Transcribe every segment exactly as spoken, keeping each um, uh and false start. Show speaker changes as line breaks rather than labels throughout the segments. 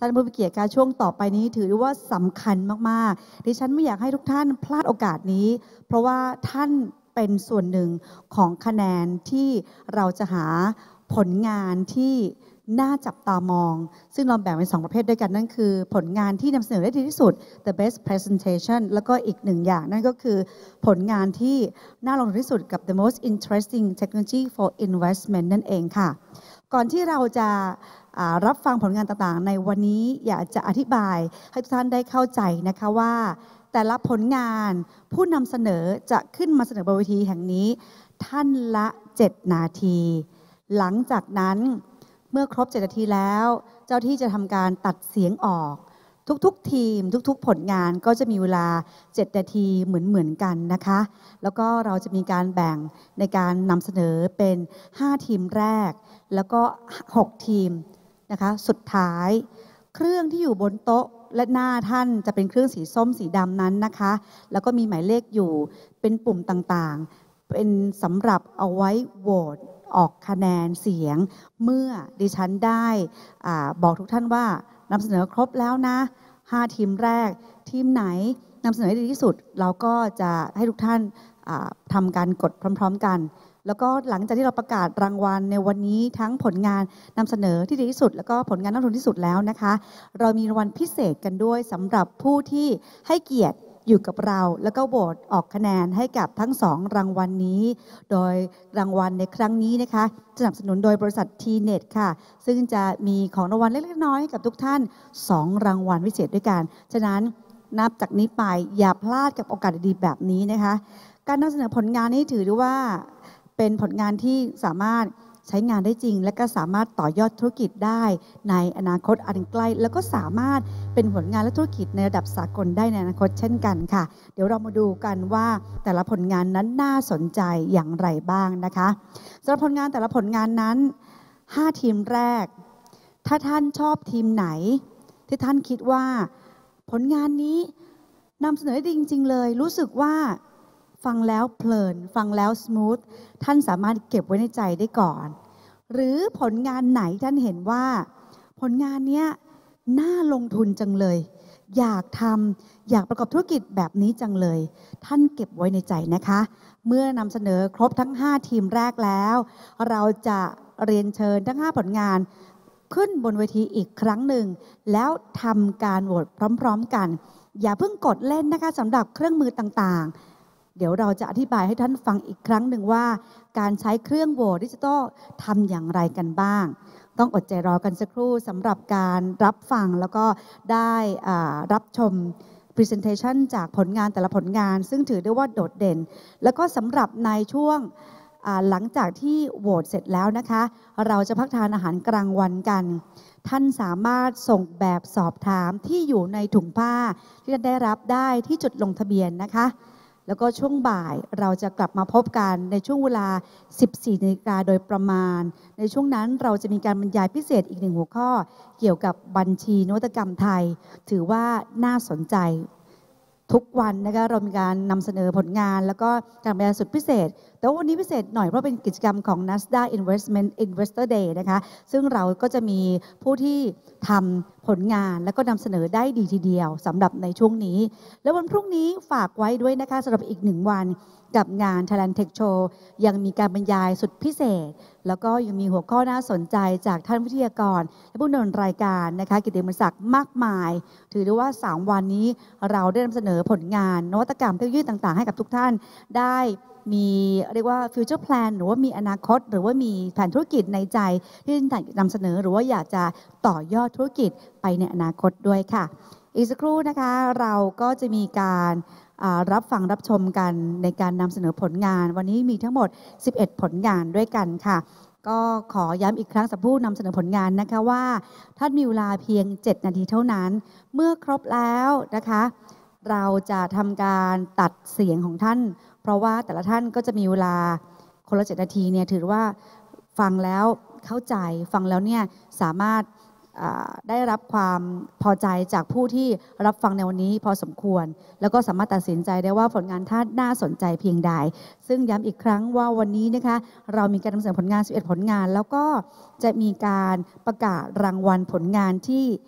ท่านผู้มีเกียรติการช่วงต่อไปนี้ถือว่าสำคัญมากๆดิฉันไม่อยากให้ทุกท่านพลาดโอกาสนี้เพราะว่าท่านเป็นส่วนหนึ่งของคะแนนที่เราจะหาผลงานที่น่าจับตามองซึ่งเราแบ่งเป็นสองประเภทด้วยกันนั่นคือผลงานที่นำเสนอได้ดีที่สุด the best presentation แล้วก็อีกหนึ่งอย่างนั่นก็คือผลงานที่น่าลงทุนที่สุดกับ the most interesting technology for investment นั่นเองค่ะก่อนที่เราจะรับฟังผลงานต่างๆในวันนี้อยากจะอธิบายให้ทุกท่านได้เข้าใจนะคะว่าแต่ละผลงานผู้นำเสนอจะขึ้นมาเสนอบนเวทีแห่งนี้ท่านละเจ็ดนาทีหลังจากนั้นเมื่อครบเจ็ดนาทีแล้วเจ้าที่จะทำการตัดเสียงออกทุกๆทีมทุกๆผลงานก็จะมีเวลาเจ็ดนาทีเหมือนๆกันนะคะแล้วก็เราจะมีการแบ่งในการนำเสนอเป็นห้าทีมแรกแล้วก็หกทีมนะคะสุดท้ายเครื่องที่อยู่บนโต๊ะและหน้าท่านจะเป็นเครื่องสีส้มสีดำนั้นนะคะแล้วก็มีหมายเลขอยู่เป็นปุ่มต่างๆเป็นสำหรับเอาไว้โหวตออกคะแนนเสียงเมื่อดิฉันได้อาบอกทุกท่านว่านำเสนอครบแล้วนะห้าทีมแรกทีมไหนนำเสนอได้ดีที่สุดเราก็จะให้ทุกท่านทำการกดพร้อมๆกันแล้วก็หลังจากที่เราประกาศรางวัลในวันนี้ทั้งผลงานนำเสนอที่ดีที่สุดแล้วก็ผลงานนักลงทุนที่สุดแล้วนะคะเรามีรางวัลพิเศษกันด้วยสำหรับผู้ที่ให้เกียรติอยู่กับเราแล้วก็โหวตออกคะแนนให้กับทั้งสองรางวัลนี้โดยรางวัลในครั้งนี้นะคะสนับสนุนโดยบริษัท ที เน็ต ค่ะซึ่งจะมีของรางวัลเล็กๆน้อยๆกับทุกท่านสองรางวัลพิเศษด้วยกันฉะนั้นนับจากนี้ไปอย่าพลาดกับโอกาสดีๆแบบนี้นะคะการนำเสนอผลงานนี้ถือได้ว่าเป็นผลงานที่สามารถใช้งานได้จริงและก็สามารถต่อยอดธุรกิจได้ในอนาคตอันใกล้แล้วก็สามารถเป็นผลงานและธุรกิจในระดับสากลได้ในอนาคตเช่นกันค่ะเดี๋ยวเรามาดูกันว่าแต่ละผลงานนั้นน่าสนใจอย่างไรบ้างนะคะสำหรับผลงานแต่ละผลงานนั้นห้าทีมแรกถ้าท่านชอบทีมไหนที่ท่านคิดว่าผลงานนี้นำเสนอได้ดีจริงๆเลยรู้สึกว่าฟังแล้วเพลินฟังแล้วสมูทท่านสามารถเก็บไว้ในใจได้ก่อนหรือผลงานไหนท่านเห็นว่าผลงานนี้น่าลงทุนจังเลยอยากทำอยากประกอบธุรกิจแบบนี้จังเลยท่านเก็บไว้ในใจนะคะเมื่อนำเสนอครบทั้งห้าทีมแรกแล้วเราจะเรียนเชิญทั้งห้าผลงานขึ้นบนเวทีอีกครั้งหนึ่งแล้วทำการโหวตพร้อมๆกันอย่าเพิ่งกดเล่นนะคะสำหรับเครื่องมือต่างๆเดี๋ยวเราจะอธิบายให้ท่านฟังอีกครั้งหนึ่งว่าการใช้เครื่องโหวตดิจิทัลทำอย่างไรกันบ้างต้องอดใจรอกันสักครู่สำหรับการรับฟังแล้วก็ได้รับชม Presentation จากผลงานแต่ละผลงานซึ่งถือได้ว่าโดดเด่นแล้วก็สำหรับในช่วงหลังจากที่โหวตเสร็จแล้วนะคะเราจะพักทานอาหารกลางวันกันท่านสามารถส่งแบบสอบถามที่อยู่ในถุงผ้าที่จะได้รับได้ที่จุดลงทะเบียนนะคะแล้วก็ช่วงบ่ายเราจะกลับมาพบกันในช่วงเวลา สิบสี่นาฬิกาโดยประมาณในช่วงนั้นเราจะมีการบรรยายพิเศษอีกหนึ่งหัวข้อเกี่ยวกับบัญชีนวัตกรรมไทยถือว่าน่าสนใจทุกวันนะคะเรามีการนำเสนอผลงานแล้วก็การบรรยายสุดพิเศษแต่วันนี้พิเศษหน่อยเพราะเป็นกิจกรรมของ Nasdaq Investment Investor Day นะคะซึ่งเราก็จะมีผู้ที่ทำผลงานแล้วก็นำเสนอได้ดีทีเดียวสำหรับในช่วงนี้แล้ววันพรุ่งนี้ฝากไว้ด้วยนะคะสำหรับอีกหนึ่งวันกับงาน Thailand Tech Show ยังมีการบรรยายสุดพิเศษแล้วก็ยังมีหัวข้อน่าสนใจจากท่านวิทยากรและผู้ดำเนินรายการนะคะกิตติมศักดิ์มากมายถือได้ว่าสามวันนี้เราได้นำเสนอผลงานนวัตกรรมเทคโนโลยีต่างๆให้กับทุกท่านได้มีเรียกว่า future plan หรือว่ามีอนาคตหรือว่ามีแผนธุรกิจในใจที่ท่านนำเสนอหรือว่าอยากจะต่อยอดธุรกิจไปในอนาคตด้วยค่ะอีกสักครู่นะคะเราก็จะมีการรับฟังรับชมกันในการนำเสนอผลงานวันนี้มีทั้งหมดสิบเอ็ดผลงานด้วยกันค่ะก็ขอย้ำอีกครั้งสำหรับผู้นำเสนอผลงานนะคะว่าท่านมีเวลาเพียงเจ็ดนาทีเท่านั้นเมื่อครบแล้วนะคะเราจะทำการตัดเสียงของท่านเพราะว่าแต่ละท่านก็จะมีเวลาคนละเจ็ดนาทีเนี่ยถือว่าฟังแล้วเข้าใจฟังแล้วเนี่ยสามารถได้รับความพอใจจากผู้ที่รับฟังในวันนี้พอสมควรแล้วก็สามารถตัดสินใจได้ว่าผลงานท่านน่าสนใจเพียงใดซึ่งย้ำอีกครั้งว่าวันนี้นะคะเรามีการนำเสนอผลงานสิบเอ็ดผลงานแล้วก็จะมีการประกาศรางวัลผลงานที่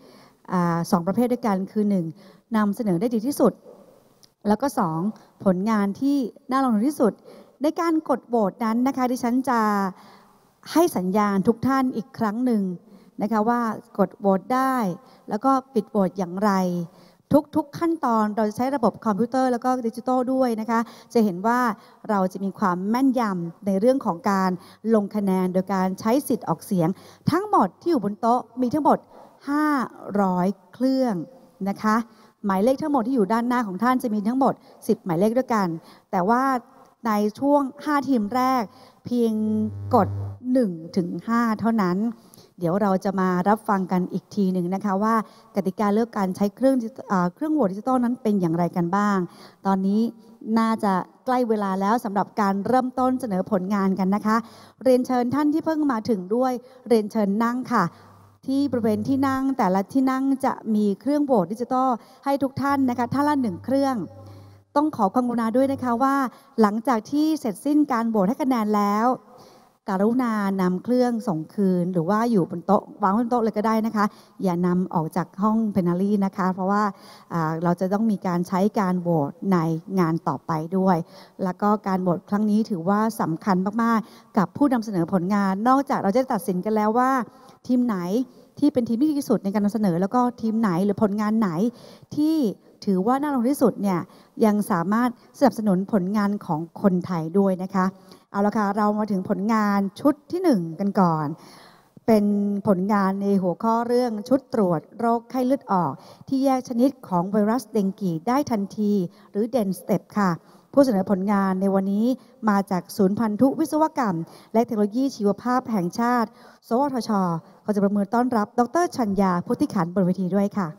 สองประเภทด้วยกันคือหนึ่งนำเสนอได้ดีที่สุดแล้วก็สองผลงานที่น่าลงทุนที่สุดในการกดโหวตนั้นนะคะดิฉันจะให้สัญญาณทุกท่านอีกครั้งหนึ่งนะคะว่ากดโหวตได้แล้วก็ปิดโหวตอย่างไรทุกๆขั้นตอนเราจะใช้ระบบคอมพิวเตอร์แล้วก็ดิจิทัลด้วยนะคะจะเห็นว่าเราจะมีความแม่นยำในเรื่องของการลงคะแนนโดยการใช้สิทธิ์ออกเสียงทั้งหมดที่อยู่บนโต๊ะมีทั้งหมดห้าร้อยเครื่องนะคะหมายเลขทั้งหมดที่อยู่ด้านหน้าของท่านจะมีทั้งหมดสิบหมายเลขด้วยกันแต่ว่าในช่วงห้าทีมแรกเพียงกดหนึ่งถึงห้าเท่านั้นเดี๋ยวเราจะมารับฟังกันอีกทีหนึ่งนะคะว่ากติกาเลือกการใช้เครื่องเครื่องโหวตดิจิตอลนั้นเป็นอย่างไรกันบ้างตอนนี้น่าจะใกล้เวลาแล้วสำหรับการเริ่มต้นเสนอผลงานกันนะคะเรียนเชิญท่านที่เพิ่งมาถึงด้วยเรียนเชิญนั่งค่ะที่บริเวณที่นั่งแต่ละที่นั่งจะมีเครื่องโหวตดิจิตอลให้ทุกท่านนะคะท่านละหนึ่งเครื่องต้องขอความกรุณาด้วยนะคะว่าหลังจากที่เสร็จสิ้นการโหวตให้คะแนนแล้วกรุณานำเครื่องส่งคืนหรือว่าอยู่บนโต๊ะวางบนโต๊ะเลยก็ได้นะคะอย่านำออกจากห้องเพนัลลี่นะคะเพราะว่าเราจะต้องมีการใช้การโหวตในงานต่อไปด้วยแล้วก็การโหวตครั้งนี้ถือว่าสำคัญมากๆกับผู้นำเสนอผลงานนอกจากเราจะตัดสินกันแล้วว่าทีมไหนที่เป็นทีมที่ดีที่สุดในการนำเสนอแล้วก็ทีมไหนหรือผลงานไหนที่ถือว่าน่าลงที่สุดเนี่ยยังสามารถสนับสนุนผลงานของคนไทยด้วยนะคะเอาละค่ะเรามาถึงผลงานชุดที่หนึ่งกันก่อนเป็นผลงานในหัวข้อเรื่องชุดตรวจโรคไข้เลือดออกที่แยกชนิดของไวรัสเดงกีได้ทันทีหรือเดนสเต็ปค่ะผู้เสนอผลงานในวันนี้มาจากศูนย์พันธุวิศวกรรมและเทคโนโลยีชีวภาพแห่งชาติสวทช.ขอจะประเมินต้อนรับดร.ชัญญาพุทธิขันธ์บนเวทีด้วยค่ะ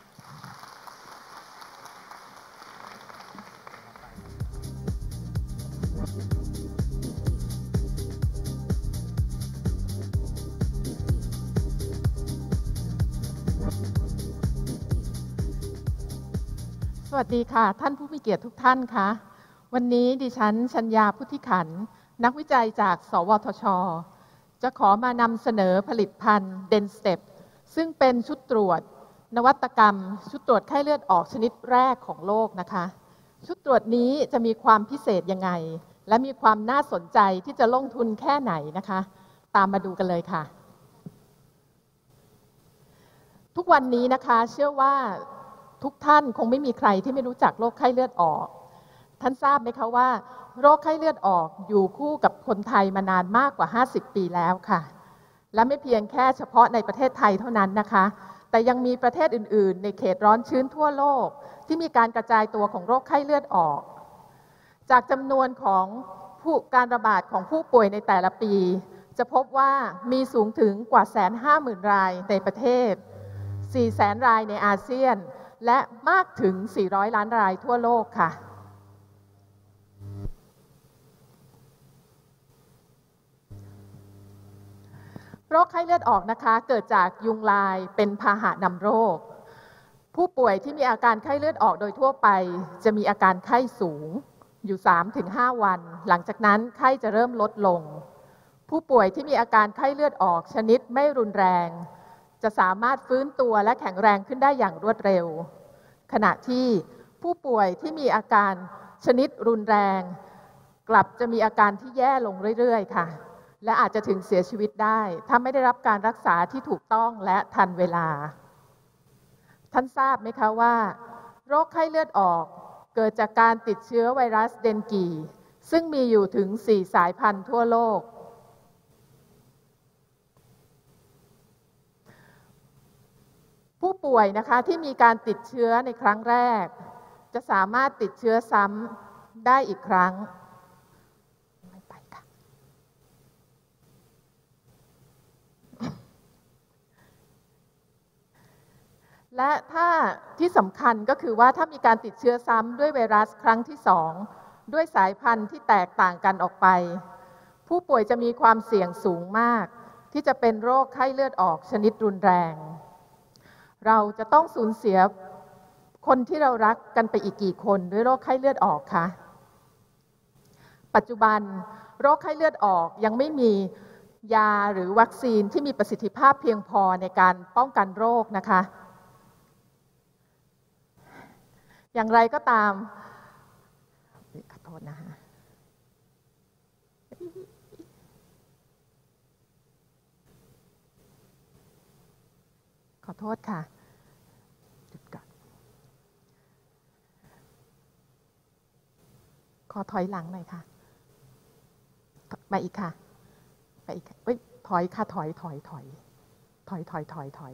สวัสดีค่ะท่านผู้มีเกียรติทุกท่านค่ะวันนี้ดิฉันชัญญาพุทธิขันธ์นักวิจัยจากสวทช.จะขอมานำเสนอผลิตภัณฑ์เดนสเต็ปซึ่งเป็นชุดตรวจนวัตกรรมชุดตรวจไข้เลือดออกชนิดแรกของโลกนะคะชุดตรวจนี้จะมีความพิเศษยังไงและมีความน่าสนใจที่จะลงทุนแค่ไหนนะคะตามมาดูกันเลยค่ะทุกวันนี้นะคะเชื่อว่าทุกท่านคงไม่มีใครที่ไม่รู้จักโรคไข้เลือดออกท่านทราบไหมคะว่าโรคไข้เลือดออกอยู่คู่กับคนไทยมานานมากกว่าห้าสิบปีแล้วค่ะและไม่เพียงแค่เฉพาะในประเทศไทยเท่านั้นนะคะแต่ยังมีประเทศอื่นๆในเขตร้อนชื้นทั่วโลกที่มีการกระจายตัวของโรคไข้เลือดออกจากจำนวนของผู้การระบาดของผู้ป่วยในแต่ละปีจะพบว่ามีสูงถึงกว่าแสนห้าหมื่นรายในประเทศสี่แสนรายในอาเซียนและมากถึงสี่ร้อยล้านรายทั่วโลกค่ะโรคไข้เลือดออกนะคะเกิดจากยุงลายเป็นพาหะนำโรคผู้ป่วยที่มีอาการไข้เลือดออกโดยทั่วไปจะมีอาการไข้สูงอยู่ สามถึงห้า วันหลังจากนั้นไข้จะเริ่มลดลงผู้ป่วยที่มีอาการไข้เลือดออกชนิดไม่รุนแรงจะสามารถฟื้นตัวและแข็งแรงขึ้นได้อย่างรวดเร็วขณะที่ผู้ป่วยที่มีอาการชนิดรุนแรงกลับจะมีอาการที่แย่ลงเรื่อยๆค่ะและอาจจะถึงเสียชีวิตได้ถ้าไม่ได้รับการรักษาที่ถูกต้องและทันเวลาท่านทราบไหมคะว่าโรคไข้เลือดออกเกิดจากการติดเชื้อไวรัสเดนกีซึ่งมีอยู่ถึงสี่สายพันธุ์ทั่วโลกผู้ป่วยนะคะที่มีการติดเชื้อในครั้งแรกจะสามารถติดเชื้อซ้ำได้อีกครั้งไม่ไปค่ะและถ้าที่สำคัญก็คือว่าถ้ามีการติดเชื้อซ้ำด้วยไวรัสครั้งที่สองด้วยสายพันธุ์ที่แตกต่างกันออกไปผู้ป่วยจะมีความเสี่ยงสูงมากที่จะเป็นโรคไข้เลือดออกชนิดรุนแรงเราจะต้องสูญเสียคนที่เรารักกันไปอีกกี่คนด้วยโรคไข้เลือดออกคะปัจจุบันโรคไข้เลือดออกยังไม่มียาหรือวัคซีนที่มีประสิทธิภาพเพียงพอในการป้องกันโรคนะคะอย่างไรก็ตามขอโทษนะคะขอโทษค่ะจุดก่อนขอถอยหลังหน่อยค่ะมาอีกค่ะไปอีกเอ้ยถอยค่ะถอยถอยถอยถอยถอยถอยถอย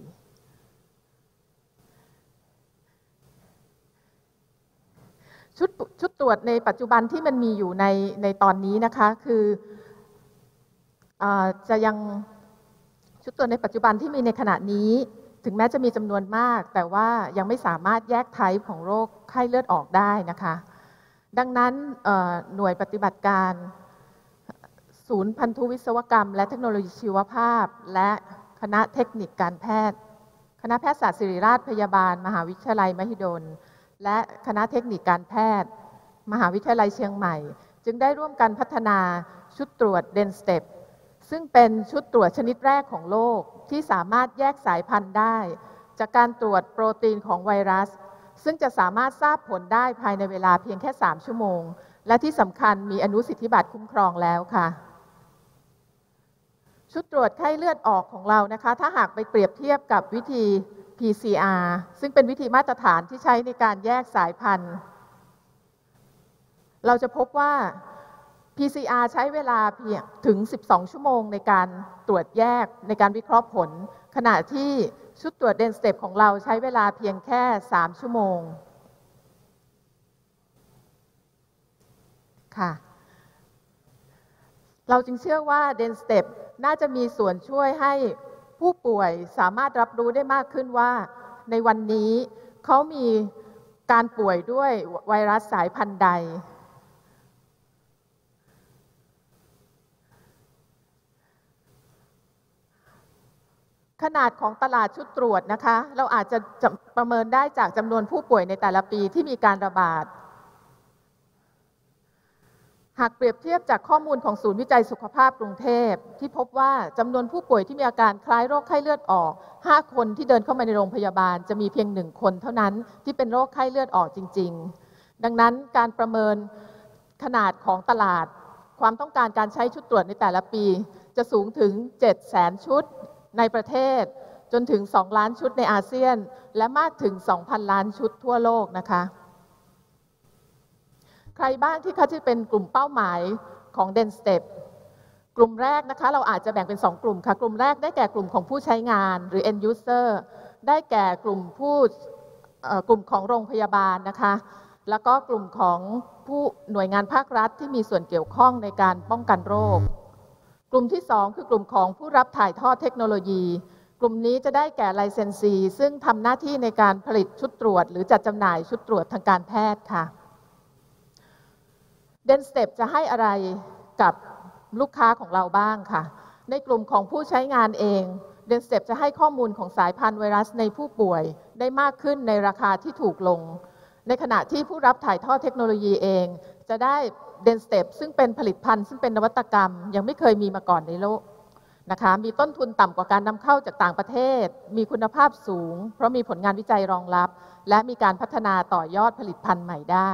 ชุดชุดตรวจในปัจจุบันที่มันมีอยู่ในในตอนนี้นะคะคือจะยังชุดตรวจในปัจจุบันที่มีในขณะนี้ถึงแม้จะมีจำนวนมากแต่ว่ายังไม่สามารถแยกไทป์ของโรคไข้เลือดออกได้นะคะดังนั้นหน่วยปฏิบัติการศูนย์พันธุวิศวกรรมและเทคโนโลยีชีวภาพและคณะเทคนิคการแพทย์คณะแพทยศาสตร์ศิริราชพยาบาลมหาวิทยาลัยมหิดลและคณะเทคนิคการแพทย์มหาวิทยาลัยเชียงใหม่จึงได้ร่วมกันพัฒนาชุดตรวจ เดนสเต็ป ซึ่งเป็นชุดตรวจชนิดแรกของโลกที่สามารถแยกสายพันธุ์ได้จากการตรวจโปรตีนของไวรัสซึ่งจะสามารถทราบผลได้ภายในเวลาเพียงแค่สามชั่วโมงและที่สำคัญมีอนุสิทธิบัตรคุ้มครองแล้วค่ะชุดตรวจไข้เลือดออกของเรานะคะถ้าหากไปเปรียบเทียบกับวิธี พี ซี อาร์ ซึ่งเป็นวิธีมาตรฐานที่ใช้ในการแยกสายพันธุ์เราจะพบว่า พี ซี อาร์ ใช้เวลาเพียงถึงสิบสองชั่วโมงในการตรวจแยกในการวิเคราะห์ผลขณะที่ชุดตรวจ เดนสเต็ป ของเราใช้เวลาเพียงแค่สามชั่วโมงค่ะเราจึงเชื่อว่า เดนสเต็ป น่าจะมีส่วนช่วยให้ผู้ป่วยสามารถรับรู้ได้มากขึ้นว่าในวันนี้เขามีการป่วยด้วยไวรัสสายพันธุ์ใดขนาดของตลาดชุดตรวจนะคะเราอาจจะประเมินได้จากจำนวนผู้ป่วยในแต่ละปีที่มีการระบาดหากเปรียบเทียบจากข้อมูลของศูนย์วิจัยสุขภาพกรุงเทพที่พบว่าจำนวนผู้ป่วยที่มีอาการคล้ายโรคไข้เลือดออกห้าคนที่เดินเข้ามาในโรงพยาบาลจะมีเพียงหนึ่งคนเท่านั้นที่เป็นโรคไข้เลือดออกจริงๆดังนั้นการประเมินขนาดของตลาดความต้องการการใช้ชุดตรวจในแต่ละปีจะสูงถึงเจ็ดแสนชุดในประเทศจนถึงสองล้านชุดในอาเซียนและมากถึง สองพัน ล้านชุดทั่วโลกนะคะใครบ้างที่เขาจะเป็นกลุ่มเป้าหมายของ เดนสเต็ป กลุ่มแรกนะคะเราอาจจะแบ่งเป็นสองกลุ่มค่ะกลุ่มแรกได้แก่กลุ่มของผู้ใช้งานหรือ end user ได้แก่กลุ่มผู้กลุ่มของโรงพยาบาลนะคะแล้วก็กลุ่มของผู้หน่วยงานภาครัฐที่มีส่วนเกี่ยวข้องในการป้องกันโรคกลุ่มที่สองคือกลุ่มของผู้รับถ่ายทอดเทคโนโลยีกลุ่มนี้จะได้แก่ไลเซนซีซึ่งทำหน้าที่ในการผลิตชุดตรวจหรือจัดจำหน่ายชุดตรวจทางการแพทย์ค่ะ เดนสเต็ป จะให้อะไรกับลูกค้าของเราบ้างค่ะในกลุ่มของผู้ใช้งานเอง เดนสเต็ป จะให้ข้อมูลของสายพันธุ์ไวรัสในผู้ป่วยได้มากขึ้นในราคาที่ถูกลงในขณะที่ผู้รับถ่ายทอดเทคโนโลยีเองจะได้ เดนสเต็ป ซึ่งเป็นผลิตภัณฑ์ซึ่งเป็นนวัตกรรมยังไม่เคยมีมาก่อนในโลกนะคะมีต้นทุนต่ำกว่าการนำเข้าจากต่างประเทศมีคุณภาพสูงเพราะมีผลงานวิจัยรองรับและมีการพัฒนาต่อยอดผลิตภัณฑ์ใหม่ได้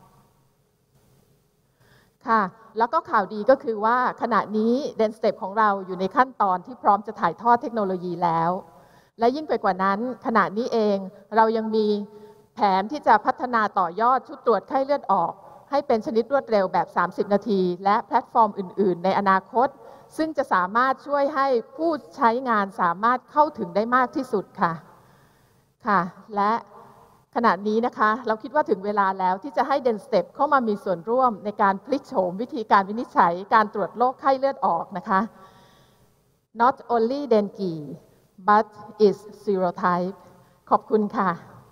ค่ะแล้วก็ข่าวดีก็คือว่าขณะนี้ เดนสเต็ป ของเราอยู่ในขั้นตอนที่พร้อมจะถ่ายทอดเทคโนโลยีแล้วและยิ่งไปกว่านั้นขณะนี้เองเรายังมีแผนที่จะพัฒนาต่อยอดชุดตรวจไข้เลือดออกให้เป็นชนิดรวดเร็วแบบสามสิบนาทีและแพลตฟอร์มอื่นๆในอนาคตซึ่งจะสามารถช่วยให้ผู้ใช้งานสามารถเข้าถึงได้มากที่สุดค่ะค่ะและขณะนี้นะคะเราคิดว่าถึงเวลาแล้วที่จะให้ เดนสเต็ป เข้ามามีส่วนร่วมในการพลิกโฉมวิธีการวินิจฉัยการตรวจโรคไข้เลือดออกนะคะ not only dengue but is serotype ขอบคุณค่ะ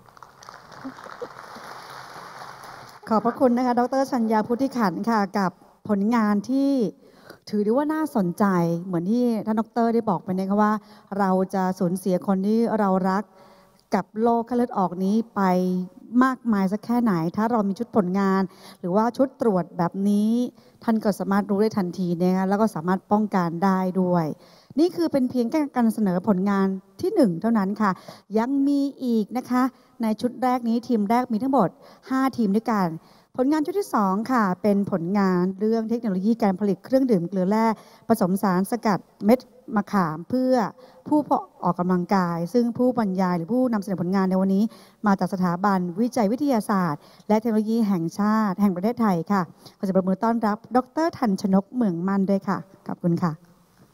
ขอบพระคุณนะคะดร.ชัญญา พุทธิขันธ์ค่ะกับผลงานที่ถือได้ว่าน่าสนใจเหมือนที่ท่านดร.ได้บอกไปนะคะว่าเราจะสูญเสียคนที่เรารักกับโรคไข้เลือดออกนี้ไปมากมายสักแค่ไหนถ้าเรามีชุดผลงานหรือว่าชุดตรวจแบบนี้ท่านก็สามารถรู้ได้ทันทีนะคะแล้วก็สามารถป้องกันได้ด้วยนี่คือเป็นเพียงแค่การเสนอผลงานที่หนึ่งเท่านั้นค่ะยังมีอีกนะคะในชุดแรกนี้ทีมแรกมีทั้งหมดห้าทีมด้วยกันผลงานชุดที่สองค่ะเป็นผลงานเรื่องเทคโนโลยีการผลิตเครื่องดื่มเกลือแร่ผสมสารสกัดเม็ดมะขามเพื่อผู้ออกกำลังกายซึ่งผู้บรรยายหรือผู้นำเสนอผลงานในวันนี้มาจากสถาบันวิจัยวิทยาศาสตร์และเทคโนโลยีแห่งชาติแห่งประเทศไทยค่ะขอเสียงปรบมือต้อนรับดร.ทันชนกเหมืองมันด้วยค่ะขอบคุณค่ะ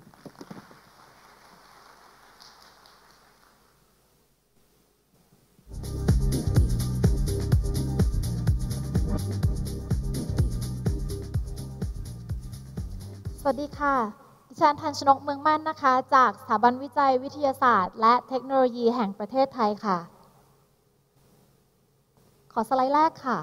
สวัสดีค่ะดิฉันทันชนกเมืองมั่นนะคะจากสถาบันวิจัยวิทยาศาสตร์และเทคโนโลยีแห่งประเทศไทยค่ะขอสไลด์แรกค่ะ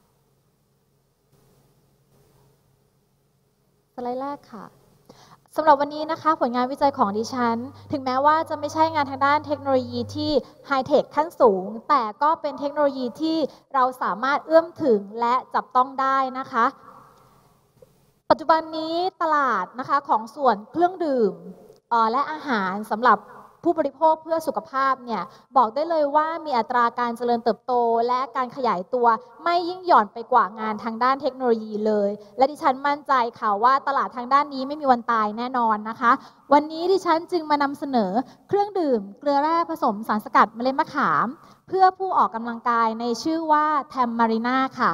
สไลด์แรกค่ะสำหรับวันนี้นะคะผลงานวิจัยของดิฉันถึงแม้ว่าจะไม่ใช่งานทางด้านเทคโนโลยีที่ไฮเทคขั้นสูงแต่ก็เป็นเทคโนโลยีที่เราสามารถเอื้อมถึงและจับต้องได้นะคะปัจจุบันนี้ตลาดนะคะของส่วนเครื่องดื่มและอาหารสำหรับผู้บริโภคเพื่อสุขภาพเนี่ยบอกได้เลยว่ามีอัตราการเจริญเติบโตและการขยายตัวไม่ยิ่งหย่อนไปกว่างานทางด้านเทคโนโลยีเลยและดิฉันมั่นใจค่ะว่าตลาดทางด้านนี้ไม่มีวันตายแน่นอนนะคะวันนี้ดิฉันจึงมานำเสนอเครื่องดื่มเกลือแร่ผสมสารสกัดเมล็ดมะขามเพื่อผู้ออกกำลังกายในชื่อว่าแทมมารีนาค่ะ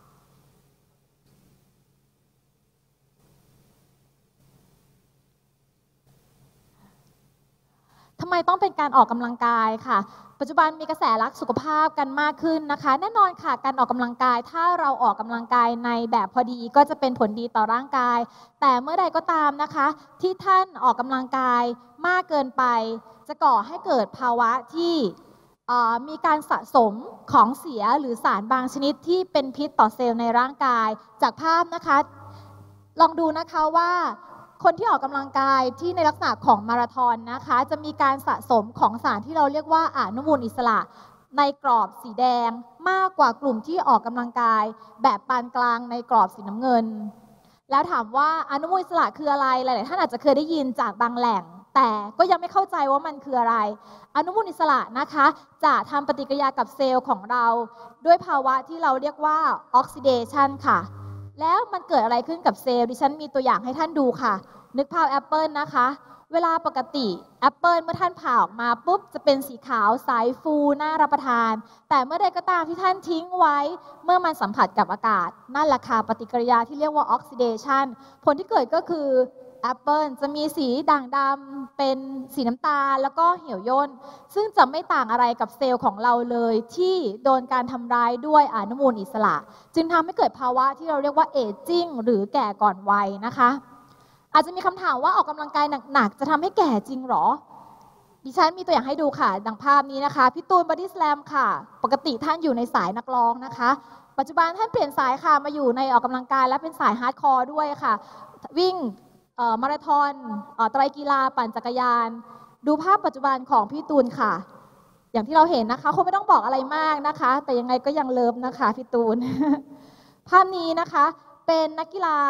ทำไมต้องเป็นการออกกำลังกายค่ะปัจจุบันมีกระแสรักสุขภาพกันมากขึ้นนะคะแน่นอนค่ะการออกกำลังกายถ้าเราออกกำลังกายในแบบพอดีก็จะเป็นผลดีต่อร่างกายแต่เมื่อใดก็ตามนะคะที่ท่านออกกำลังกายมากเกินไปจะก่อให้เกิดภาวะที่มีการสะสมของเสียหรือสารบางชนิดที่เป็นพิษต่อเซลล์ในร่างกายจากภาพนะคะลองดูนะคะว่าคนที่ออกกำลังกายที่ในลักษณะของมาราธอนนะคะจะมีการสะสมของสารที่เราเรียกว่าอนุมูลอิสระในกรอบสีแดงมากกว่ากลุ่มที่ออกกำลังกายแบบปานกลางในกรอบสีน้ำเงินแล้วถามว่าอนุมูลอิสระคืออะไรหลายๆท่านอาจจะเคยได้ยินจากบางแหล่งแต่ก็ยังไม่เข้าใจว่ามันคืออะไรอนุมูลอิสระนะคะจะทำปฏิกิริยากับเซลล์ของเราด้วยภาวะที่เราเรียกว่าออกซิเดชันค่ะแล้วมันเกิดอะไรขึ้นกับเซลล์ดิฉันมีตัวอย่างให้ท่านดูค่ะนึกภาพแอปเปิลนะคะเวลาปกติแอปเปิลเมื่อท่านผ่าออกมาปุ๊บจะเป็นสีขาวใสฟูน่ารับประทานแต่เมื่อใดก็ตามที่ท่านทิ้งไว้เมื่อมันสัมผัสกับอากาศนั่นแหละค่ะปฏิกิริยาที่เรียกว่าออกซิเดชันผลที่เกิดก็คือแอปเปิลจะมีสีด่างดำเป็นสีน้ำตาลแล้วก็เหี่ยวย่นซึ่งจะไม่ต่างอะไรกับเซลล์ของเราเลยที่โดนการทำร้ายด้วยอนุมูลอิสระจึงทำให้เกิดภาวะที่เราเรียกว่าเอจจิ้งหรือแก่ก่อนวัยนะคะอาจจะมีคำถามว่าออกกำลังกายหนักๆจะทำให้แก่จริงหรอดิฉันมีตัวอย่างให้ดูค่ะดังภาพนี้นะคะพี่ตูนบอดี้สแลมค่ะปกติท่านอยู่ในสายนักร้องนะคะปัจจุบันท่านเปลี่ยนสายค่ะมาอยู่ในออกกำลังกายและเป็นสายฮาร์ดคอร์ด้วยค่ะวิ่งมาราธอนไตรกีฬาปั่นจักรยานดูภาพปัจจุบันของพี่ตูนค่ะอย่างที่เราเห็นนะคะคงไม่ต้องบอกอะไรมากนะคะแต่ยังไงก็ยังเลิฟนะคะพี่ตูน ภาพนี้นะคะเป็นนักกีฬา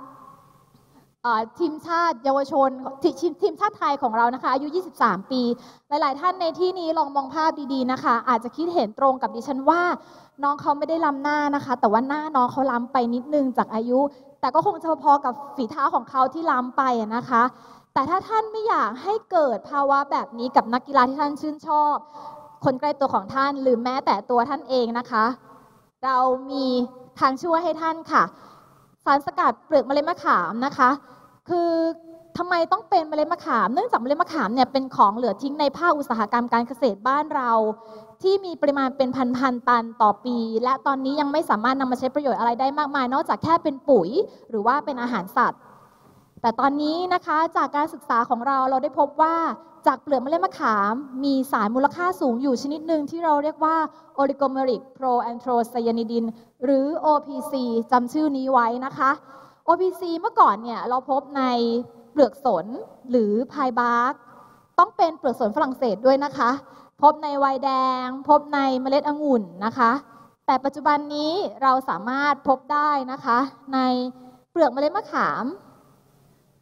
ทีมชาติเยาวชนทีมชาติไทยของเรานะคะอายุยี่สิบสามปีหลายๆท่านในที่นี้ลองมองภาพดีๆนะคะอาจจะคิดเห็นตรงกับดิฉันว่าน้องเขาไม่ได้ล้ำหน้านะคะแต่ว่าหน้าน้องเขาล้ำไปนิดนึงจากอายุแต่ก็คงจะพอกับฝีเท้าของเขาที่ล้ำไปนะคะแต่ถ้าท่านไม่อยากให้เกิดภาวะแบบนี้กับนักกีฬาที่ท่านชื่นชอบคนใกล้ตัวของท่านหรือแม้แต่ตัวท่านเองนะคะเรามีทางช่วยให้ท่านค่ะสารสกัดเปลือกเมล็ดมะขามนะคะคือทำไมต้องเป็นเมล็ดมะขามเนื่องจากเมล็ดมะขามเนี่ยเป็นของเหลือทิ้งในภาคอุตสาหกรรมการเกษตรบ้านเราที่มีปริมาณเป็นพันๆตันต่อปีและตอนนี้ยังไม่สามารถนำมาใช้ประโยชน์อะไรได้มากมายนอกจากแค่เป็นปุ๋ยหรือว่าเป็นอาหารสัตว์แต่ตอนนี้นะคะจากการศึกษาของเราเราได้พบว่าจากเปลือกเมล็ดมะขามมีสารมูลค่าสูงอยู่ชนิดหนึ่งที่เราเรียกว่า Oligomeric proanthocyanidin หรือ โอ พี ซี จำชื่อนี้ไว้นะคะ โอ พี ซี เมื่อก่อนเนี่ยเราพบในเปลือกสนหรือพายบาร์กต้องเป็นเปลือกสนฝรั่งเศสด้วยนะคะพบในไวน์แดงพบในเมล็ดองุ่นนะคะแต่ปัจจุบันนี้เราสามารถพบได้นะคะในเปลือกเมล็ดมะขาม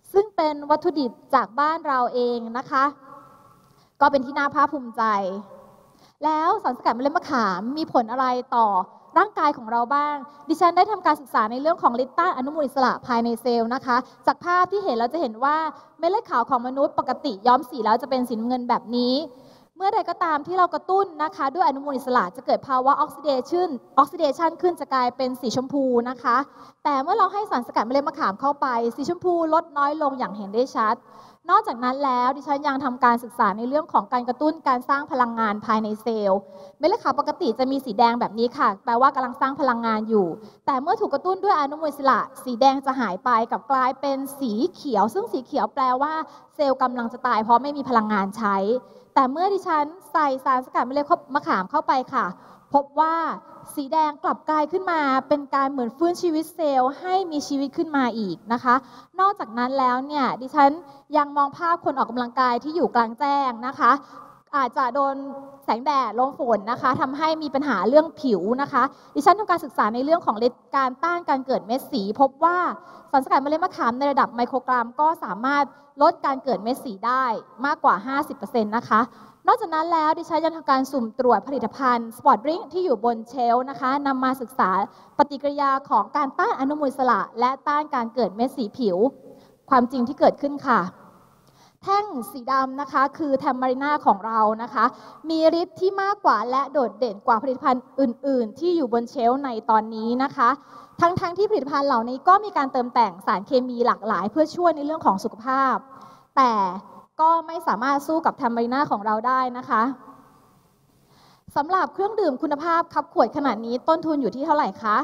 ซึ่งเป็นวัตถุดิบจากบ้านเราเองนะคะก็เป็นที่น่าภาคภูมิใจแล้วสารสกัดเมล็ดมะขามมีผลอะไรต่อร่างกายของเราบ้างดิฉันได้ทำการศึกษาในเรื่องของฤทธิ์ต้านอนุมูลอิสระภายในเซลล์นะคะจากภาพที่เห็นเราจะเห็นว่าเม็ดเลือดขาวของมนุษย์ปกติย้อมสีแล้วจะเป็นสีน้ำเงินแบบนี้เมื่อใดก็ตามที่เรากระตุ้นนะคะด้วยอนุมูลอิสระจะเกิดภาวะออกซิเดชันออกซิเดชันขึ้นจะกลายเป็นสีชมพูนะคะแต่เมื่อเราให้สารสกัดเมล็ดมะขามเข้าไปสีชมพูลดน้อยลงอย่างเห็นได้ชัดนอกจากนั้นแล้วดิฉันยังทำการศึกษาในเรื่องของการกระตุ้นการสร้างพลังงานภายในเซลล์เม็ดเลือดขาวปกติจะมีสีแดงแบบนี้ค่ะแปลว่ากำลังสร้างพลังงานอยู่แต่เมื่อถูกกระตุ้นด้วยอนุมูลอิสระสีแดงจะหายไปกับกลายเป็นสีเขียวซึ่งสีเขียวแปลว่าเซลล์กำลังจะตายเพราะไม่มีพลังงานใช้แต่เมื่อดิฉันใส่สารสกัดเมล็ดมะขามเข้าไปค่ะพบว่าสีแดงกลับกลายขึ้นมาเป็นการเหมือนฟื้นชีวิตเซลล์ให้มีชีวิตขึ้นมาอีกนะคะนอกจากนั้นแล้วเนี่ยดิฉันยังมองภาพคนออกกำลังกายที่อยู่กลางแจ้งนะคะอาจจะโดนแสงแดดลมฝนนะคะทำให้มีปัญหาเรื่องผิวนะคะดิฉันทำการศึกษาในเรื่องของฤทธิ์การต้านการเกิดเม็ดสีพบว่าสารสกัดเมล็ดมะขามในระดับไมโครกรัมก็สามารถลดการเกิดเม็ดสีได้มากกว่า ห้าสิบเปอร์เซ็นต์ นะคะนอกจากนั้นแล้วดิฉันยังทำการสุ่มตรวจผลิตภัณฑ์สปอร์ตดริงก์ที่อยู่บนเชลฟ์นะคะนำมาศึกษาปฏิกิริยาของการต้านอนุมูลอิสระและต้านการเกิดเม็ดสีผิวความจริงที่เกิดขึ้นค่ะแท่งสีดำนะคะคือแทมมาริน่าของเรานะคะมีฤทธิ์ที่มากกว่าและโดดเด่นกว่าผลิตภัณฑ์อื่นๆที่อยู่บนเชลฟ์ในตอนนี้นะคะทั้งๆ ท, ที่ผลิตภัณฑ์เหล่านี้ก็มีการเติมแต่งสารเคมีหลากหลายเพื่อช่วยในเรื่องของสุขภาพแต่ก็ไม่สามารถสู้กับแทมมาริน่าของเราได้นะคะสำหรับเครื่องดื่มคุณภาพคับขวดขนาดนี้ต้นทุนอยู่ที่เท่าไหร่คะ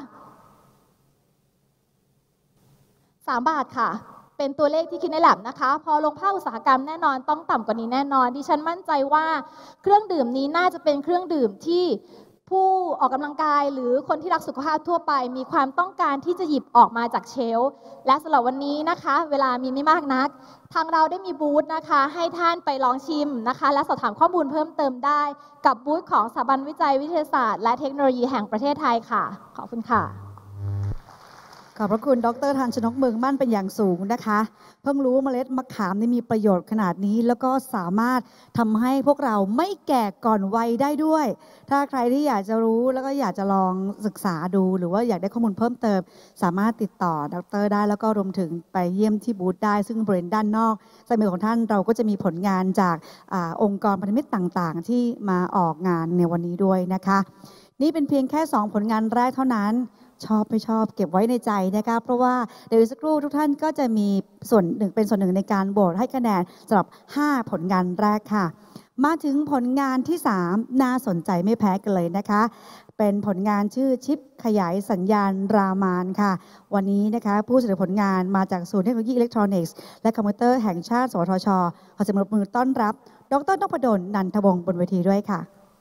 สามบาทค่ะเป็นตัวเลขที่คิดในแลบนะคะพอลงภาคอุตสาหกรรมแน่นอนต้องต่ำกว่านี้แน่นอนดิฉันมั่นใจว่าเครื่องดื่มนี้น่าจะเป็นเครื่องดื่มที่ผู้ออกกำลังกายหรือคนที่รักสุขภาพทั่วไปมีความต้องการที่จะหยิบออกมาจากเชลฟ์และสำหรับวันนี้นะคะเวลามีไม่มากนักทางเราได้มีบูธนะคะให้ท่านไปลองชิมนะคะและสอบถามข้อมูลเพิ่มเติมได้กับบูธของสถาบันวิจัยวิทยาศาสตร์และเทคโนโลยีแห่งประเทศไทยค่ะขอบคุณค่ะ
ขอบพระคุณดร.ธัญชนกเมืองมั่นเป็นอย่างสูงนะคะเพิ่งรู้เมล็ดมะขามนี่มีประโยชน์ขนาดนี้แล้วก็สามารถทำให้พวกเราไม่แก่ก่อนวัยได้ด้วยถ้าใครที่อยากจะรู้แล้วก็อยากจะลองศึกษาดูหรือว่าอยากได้ข้อมูลเพิ่มเติมสามารถติดต่อดร.ได้แล้วก็รวมถึงไปเยี่ยมที่บูธได้ซึ่งบริเวณด้านนอกซ้ายมือของท่านเราก็จะมีผลงานจากอองค์กรพันธมิตรต่างๆที่มาออกงานในวันนี้ด้วยนะคะนี่เป็นเพียงแค่สองผลงานแรกเท่านั้นชอบไม่ชอบเก็บไว้ในใจนะคะเพราะว่าเดี๋ยวสักครู่ทุกท่านก็จะมีส่วนหนึ่งเป็นส่วนหนึ่งในการโหวตให้คะแนนสำหรับห้าผลงานแรกค่ะมาถึงผลงานที่สามน่าสนใจไม่แพ้กันเลยนะคะเป็นผลงานชื่อชิปขยายสัญญาณรามานค่ะวันนี้นะคะผู้เสนอผลงานมาจากศูนย์เทคโนโลยีอิเล็กทรอนิกส์และคอมพิวเตอร์แห่งชาติสวทช.ขอเสียงปรบมือต้อนรับดร.นพดลนันทวงศ์บนเวทีด้วยค่ะ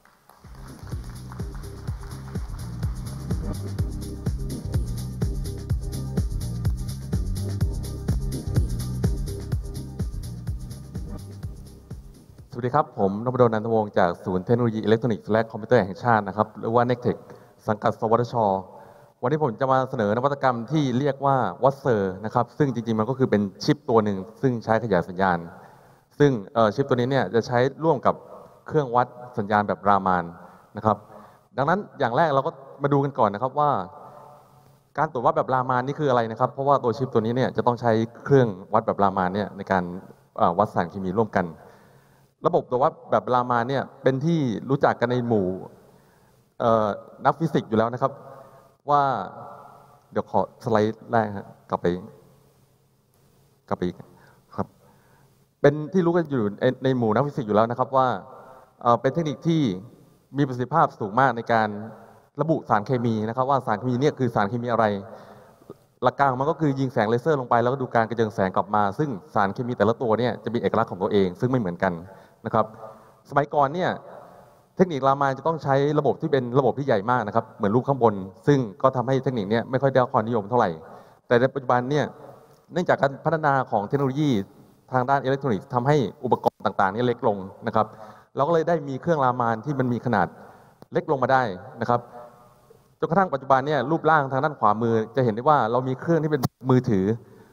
สวัสดีครับผมนพดลนันทวงศ์จากศูนย์เทคโนโลยีอิเล็กทรอนิกส์และคอมพิวเตอร์แห่งชาตินะครับหรือว่า เน็กเทค สังกัดสวทช.วันนี้ผมจะมาเสนอนวัตกรรมที่เรียกว่าวัดเซอร์นะครับซึ่งจริงๆมันก็คือเป็นชิปตัวหนึ่งซึ่งใช้ขยายสัญญาณซึ่งชิปตัวนี้เนี่ยจะใช้ร่วมกับเครื่องวัดสัญญาณแบบรามานนะครับดังนั้นอย่างแรกเราก็มาดูกันก่อนนะครับว่าการตรวจวัดแบบรามานนี่คืออะไรนะครับเพราะว่าตัวชิปตัวนี้เนี่ยจะต้องใช้เครื่องวัดแบบรามานเนี่ยในการวัดสารเคมีร่วมกันระบบตัววัดแบบรามานเนี่ยเป็นที่รู้จักกันในหมู่นักฟิสิกส์อยู่แล้วนะครับว่าเดี๋ยวขอสไลด์แรกครับกลับไปกลับไปอีกครับเป็นที่รู้กันอยู่ในหมู่นักฟิสิกส์อยู่แล้วนะครับว่าเป็นเทคนิคที่มีประสิทธิภาพสูงมากในการระบุสารเคมีนะครับว่าสารเคมีเนี่ยคือสารเคมีอะไรหลักการมันก็คือยิงแสงเลเซอร์ลงไปแล้วก็ดูการกระเจิงแสงกลับมาซึ่งสารเคมีแต่ละตัวเนี่ยจะมีเอกลักษณ์ของตัวเองซึ่งไม่เหมือนกันนะครับสมัยก่อนเนี่ยเทคนิครามานจะต้องใช้ระบบที่เป็นระบบที่ใหญ่มากนะครับเหมือนรูปข้างบนซึ่งก็ทำให้เทคนิคนี้ไม่ค่อยได้รับความนิยมเท่าไหร่แต่ในปัจจุบันเนี่ยเนื่องจากการพัฒนาของเทคโนโลยีทางด้านอิเล็กทรอนิกส์ทำให้อุปกรณ์ต่างๆนี้เล็กลงนะครับเราก็เลยได้มีเครื่องรามานที่มันมีขนาดเล็กลงมาได้นะครับจนกระทั่งปัจจุบันเนี่ยรูปร่างทางด้านขวามือจะเห็นได้ว่าเรามีเครื่องที่เป็นมือถือ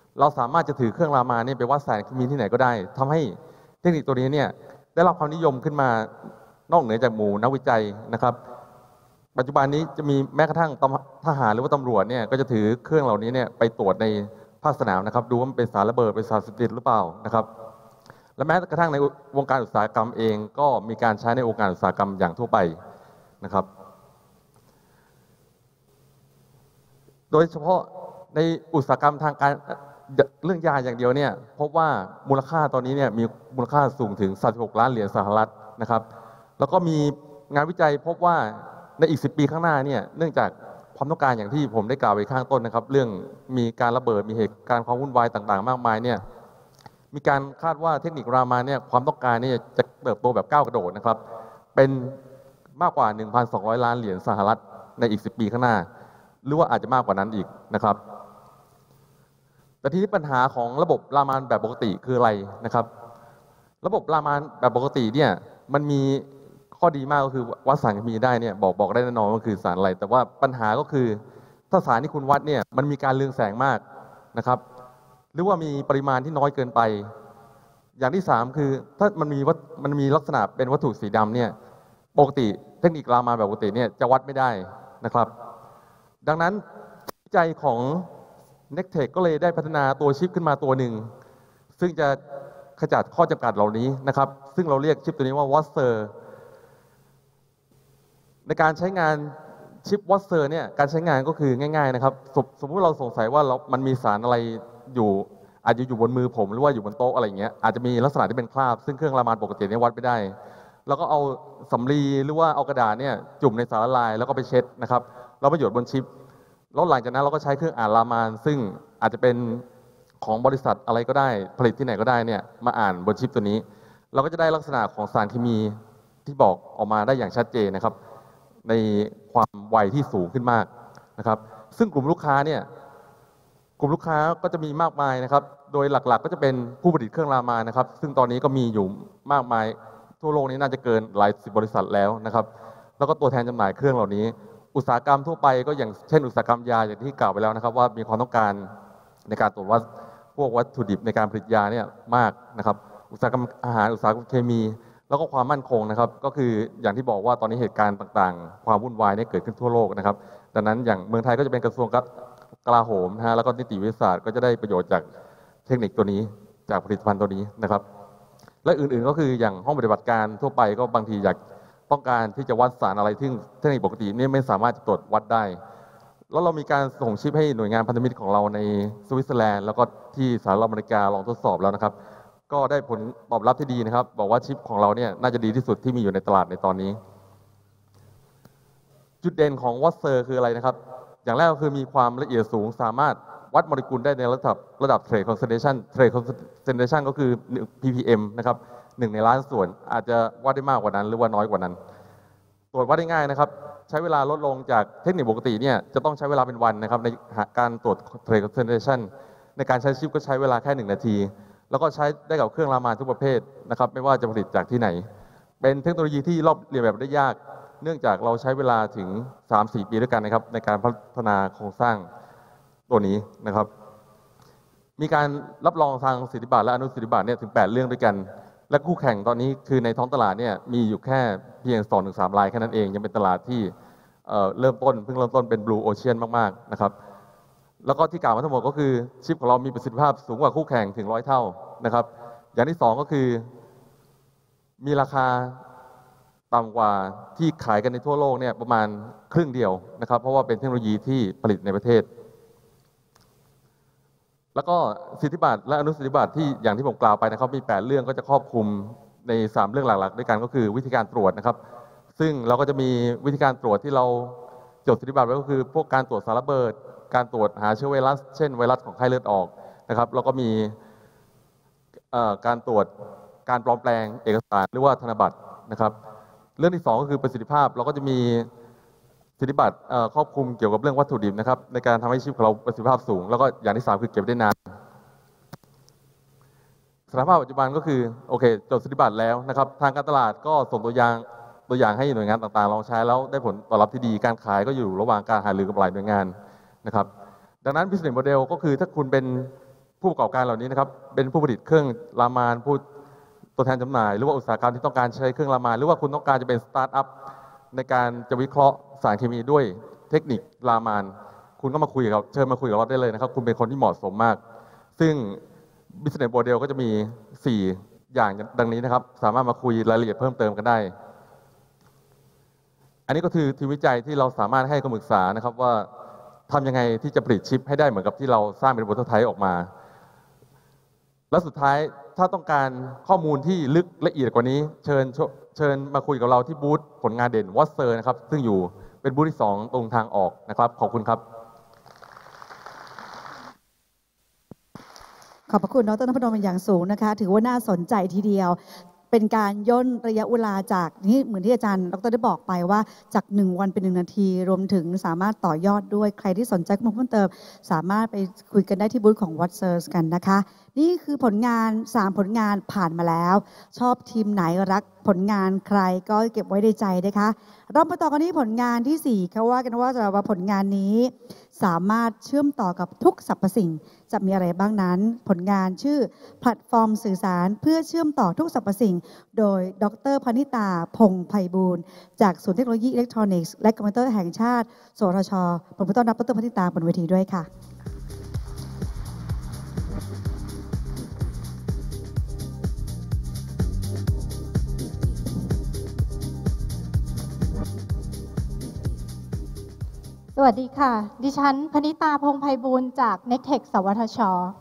เราสามารถจะถือเครื่องรามาเนี่ยไปวัดสารเคมีที่ไหนก็ได้ทำให้เทคนิคตัวนี้เนี่ยได้รับความนิยมขึ้นมานอกเหนือจากหมู่นักวิจัยนะครับปัจจุบันนี้จะมีแม้กระทั่งทหารหรือว่าตำรวจเนี่ยก็จะถือเครื่องเหล่านี้เนี่ยไปตรวจในภาคสนามนะครับดูว่ามันเป็นสารระเบิดเป็นสารเสพติดหรือเปล่านะครับและแม้กระทั่งในวงการอุตสาหกรรมเองก็มีการใช้ในวงการอุตสาหกรรมอย่างทั่วไปนะครับโดยเฉพาะในอุตสาหกรรมทางการเรื่องยาอย่างเดียวเนี่ยพบว่ามูลค่าตอนนี้เนี่ยมีมูลค่าสูงถึงสามสิบหกล้านเหรียญสหรัฐนะครับแล้วก็มีงานวิจัยพบว่าในอีกสิบปีข้างหน้าเนี่ยเนื่องจากความต้องการอย่างที่ผมได้กล่าวไว้ข้างต้นนะครับเรื่องมีการระเบิดมีเหตุการณ์ความวุ่นวายต่างๆมากมายเนี่ยมีการคาดว่าเทคนิครามาเนี่ยความต้องการเนี่ยจะเติบโตแบบก้าวกระโดดนะครับเป็นมากกว่า หนึ่งพันสองร้อย ล้านเหรียญสหรัฐในอีกสิบปีข้างหน้าหรือว่าอาจจะมากกว่านั้นอีกนะครับแต่ทีนี้ปัญหาของระบบรามานแบบปกติคืออะไรนะครับระบบรามานแบบปกติเนี่ยมันมีข้อดีมากก็คือวัดสารเคมีได้เนี่ยบอกบอกได้แน่นอนว่าคือสารอะไรแต่ว่าปัญหาก็คือถ้าสารที่คุณวัดเนี่ยมันมีการเรืองแสงมากนะครับหรือว่ามีปริมาณที่น้อยเกินไปอย่างที่สามคือถ้ามันมีวัตมันมีลักษณะเป็นวัตถุสีดำเนี่ยปกติเทคนิครามานแบบปกติเนี่ยจะวัดไม่ได้นะครับดังนั้นวิจัยของ เน็กเทค ก็เลยได้พัฒนาตัวชิปขึ้นมาตัวหนึ่งซึ่งจะขจัดข้อจำกัดเหล่านี้นะครับซึ่งเราเรียกชิปตัวนี้ว่า วอตเซอร์ ในการใช้งานชิป วอตเซอร์ เนี่ยการใช้งานก็คือง่ายๆนะครับสมสมมติเราสงสัยว่าเรามันมีสารอะไรอยู่อาจจะอยู่บนมือผมหรือว่าอยู่บนโต๊ะอะไรอย่างเงี้ยอาจจะมีลักษณะที่เป็นคราบซึ่งเครื่องรามานปกติเนี่ยวัดไม่ได้แล้วก็เอาสำลีหรือว่าเอากระดาษเนี่ยจุ่มในสารละลายแล้วก็ไปเช็ดนะครับแล้วไปหยดบนชิปแล้วหลังจากนั้นเราก็ใช้เครื่องอ่านรามานซึ่งอาจจะเป็นของบริษัทอะไรก็ได้ผลิตที่ไหนก็ได้เนี่ยมาอ่านบนชิปตัวนี้เราก็จะได้ลักษณะของสารเคมีที่บอกออกมาได้อย่างชัดเจนนะครับในความไวที่สูงขึ้นมากนะครับซึ่งกลุ่มลูกค้าเนี่ยกลุ่มลูกค้าก็จะมีมากมายนะครับโดยหลักๆ ก็จะเป็นผู้ผลิตเครื่องรามานนะครับซึ่งตอนนี้ก็มีอยู่มากมายทั่วโลกนี้น่าจะเกินหลายสิบบริษัทแล้วนะครับแล้วก็ตัวแทนจำหน่ายเครื่องเหล่านี้อุตสาหกรรมทั่วไปก็อย่างเช่นอุตสาหกรรมยาอย่างที่กล่าวไปแล้วนะครับว่ามีความต้องการในการตรวจวัดพวกวัตถุดิบในการผลิตยาเนี่ยมากนะครับอุตสาหกรรมอาหารอุตสาหกรรมเคมีแล้วก็ความมั่นคงนะครับก็คืออย่างที่บอกว่าตอนนี้เหตุการณ์ต่างๆความวุ่นวายเนี่ยเกิดขึ้นทั่วโลกนะครับดังนั้นอย่างเมืองไทยก็จะเป็นกระทรวงกลาโหมนะฮะแล้วก็นิติวิทยาศาสตร์ก็จะได้ประโยชน์จากเทคนิคตัวนี้จากผลิตภัณฑ์ตัวนี้นะครับและอื่นๆก็คืออย่างห้องปฏิบัติการทั่วไปก็บางทีอยากต้องการที่จะวัดสารอะไรที่เทคนิคปกตินี่ไม่สามารถจะตรวจวัดได้แล้วเรามีการส่งชิปให้หน่วยงานพันธมิตรของเราในสวิตเซอร์แลนด์แล้วก็ที่สหรัฐอเมริกาลองทดสอบแล้วนะครับก็ได้ผลตอบรับที่ดีนะครับบอกว่าชิปของเราเนี่ยน่าจะดีที่สุดที่มีอยู่ในตลาดในตอนนี้จุดเด่นของวอตเซอร์คืออะไรนะครับอย่างแรกก็คือมีความละเอียดสูงสามารถวัดโมเลกุลได้ในระดับระดับเทรดคอนเซนเทชันเทรดคอนเซนเทชันก็คือ พี พี เอ็ม นะครับหนึ่งในล้านส่วนอาจจะวัดได้มากกว่านั้นหรือว่าน้อยกว่านั้นตรวจวัดได้ง่ายนะครับใช้เวลาลดลงจากเทคนิคปกติเนี่ยจะต้องใช้เวลาเป็นวันนะครับในการตรวจเทรดคอนเซนเทชันในการใช้ชิปก็ใช้เวลาแค่หนึ่งนาทีแล้วก็ใช้ได้กับเครื่องรามานทุกประเภทนะครับไม่ว่าจะผลิตจากที่ไหนเป็นเทคโนโลยีที่รอบเรียนแบบได้ยากเนื่องจากเราใช้เวลาถึง สามถึงสี่ ปีด้วยกันนะครับในการพัฒนาโครงสร้างตัวนี้นะครับมีการรับรองทางสิทธิบัตรและอนุสิทธิบัตรเนี่ยถึงแปดเรื่องด้วยกันและคู่แข่งตอนนี้คือในท้องตลาดเนี่ยมีอยู่แค่เพียง สองถึงสาม รายแค่นั้นเองยังเป็นตลาดที่เอ่อเริ่มต้นเพิ่งเริ่มต้นเป็น Blue Ocean มากๆนะครับแล้วก็ที่กล่าวมาทั้งหมดก็คือชิปของเรามีประสิทธิภาพสูงกว่าคู่แข่งถึงร้อยเท่านะครับอย่างที่สองก็คือมีราคาต่ำกว่าที่ขายกันในทั่วโลกเนี่ยประมาณครึ่งเดียวนะครับเพราะว่าเป็นเทคโนโลยีที่ผลิตในประเทศแล้วก็สิทธิบัตรและอนุสิทธิบัตรที่อย่างที่ผมกล่าวไปนะครับมีแปดเรื่องก็จะครอบคลุมในสามเรื่องหลักๆด้วยกันก็คือวิธีการตรวจนะครับซึ่งเราก็จะมีวิธีการตรวจที่เราจดสิทธิบัตรไว้ก็คือพวกการตรวจสารระเบิดการตรวจหาเชื้อไวรัสเช่นไวรัสของไข้เลือดออกนะครับแล้วก็มีการตรวจการปลอมแปลงเอกสารหรือว่าธนบัตรนะครับเรื่องที่สองก็คือประสิทธิภาพเราก็จะมีสิทธิบัตรครอบคลุมเกี่ยวกับเรื่องวัตถุดิบนะครับในการทำให้ชิปของเราประสิทธิภาพสูงแล้วก็อย่างที่สามคือเก็บได้นานสถานภาพปัจจุบันก็คือโอเคจดสิทธิบัตรแล้วนะครับทางการตลาดก็ส่งตัวอย่างตัวอย่างให้หน่วยงานต่างๆลองใช้แล้วได้ผลตอบรับที่ดีการขายก็อยู่ระหว่างการหารือกับหลายหน่วยงานนะครับดังนั้น business model ก็คือถ้าคุณเป็นผู้ประกอบการเหล่านี้นะครับเป็นผู้ผลิตเครื่องรามานผู้ตัวแทนจำหน่ายหรือว่าอุตสาหกรรมที่ต้องการใช้เครื่องรามานหรือว่าคุณต้องการจะเป็นสตาร์ทอัพในการจะวิเคราะห์สารเคมีด้วยเทคนิครามานคุณก็มาคุยกับเชิญมาคุยกับเราได้เลยนะครับคุณเป็นคนที่เหมาะสมมากซึ่ง Business Model ก็จะมีสี่อย่างดังนี้นะครับสามารถมาคุยรายละเอียดเพิ่มเติมกันได้อันนี้ก็คือทีมวิจัยที่เราสามารถให้คำปรึกษานะครับว่าทำยังไงที่จะผลิตชิปให้ได้เหมือนกับที่เราสร้างเป็นโปรโตไทป์ออกมาและสุดท้ายถ้าต้องการข้อมูลที่ลึกละเอียดกว่านี้เชิญเชิญมาคุยกับเราที่บูธผลงานเด่นวอตเซอร์นะครับซึ่งอยู่เป็นบูธที่สองตรงทางออกนะครับขอบคุณครับ
ขอบพระคุณดร.นพดลเป็นอย่างสูงนะคะถือว่าน่าสนใจทีเดียวเป็นการย่นระยะเวลาจากนี่เหมือนที่อาจารย์ดร.ได้บอกไปว่าจากหนึ่งวันเป็นหนึ่งนาทีรวมถึงสามารถต่อยอดด้วยใครที่สนใจข้อมูลเพิ่มเติมสามารถไปคุยกันได้ที่บูธของ Watchers กันนะคะนี่คือผลงานสามผลงานผ่านมาแล้วชอบทีมไหนรักผลงานใครก็เก็บไว้ในใจนะคะเรามาต่อกันที่ผลงานที่สี่เขาว่ากันว่าจะว่าผลงานนี้สามารถเชื่อมต่อกับทุกสรรพสิ่งจะมีอะไรบ้างนั้นผลงานชื่อแพลตฟอร์มสื่อสารเพื่อเชื่อมต่อทุกสรรพสิ่งโดยดร.พนิตาพงษ์ไพบูลย์จากศูนย์เทคโนโลยีอิเล็กทรอนิกส์และคอมพิวเตอร์แห่งชาติสวทช.ผมต้อนรับดร.พนิตาบนเวทีด้วยค่ะ
สวัสดีค่ะดิฉันพนิตาพงษ์ไพบูลย์จาก เน็กเทค สวทช.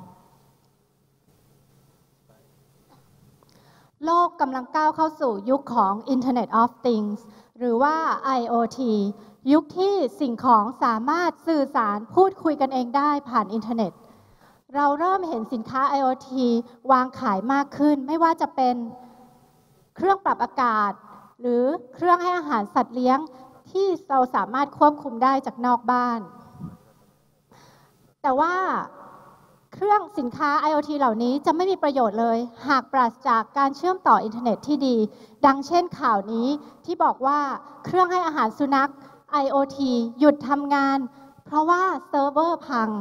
โลกกำลังก้าวเข้าสู่ยุคของ Internet of Things หรือว่า ไอ โอ ที ยุคที่สิ่งของสามารถสื่อสารพูดคุยกันเองได้ผ่านอินเทอร์เน็ตเราเริ่มเห็นสินค้า ไอ โอ ที วางขายมากขึ้นไม่ว่าจะเป็นเครื่องปรับอากาศหรือเครื่องให้อาหารสัตว์เลี้ยงที่เราสามารถควบคุมได้จากนอกบ้านแต่ว่าเครื่องสินค้า ไอ โอ ที เหล่านี้จะไม่มีประโยชน์เลยหากปราศจากการเชื่อมต่ออินเทอร์เน็ตที่ดีดังเช่นข่าวนี้ที่บอกว่าเครื่องให้อาหารสุนัข ไอ โอ ที หยุดทำงานเพราะว่าเซิร์ฟเวอร์พัง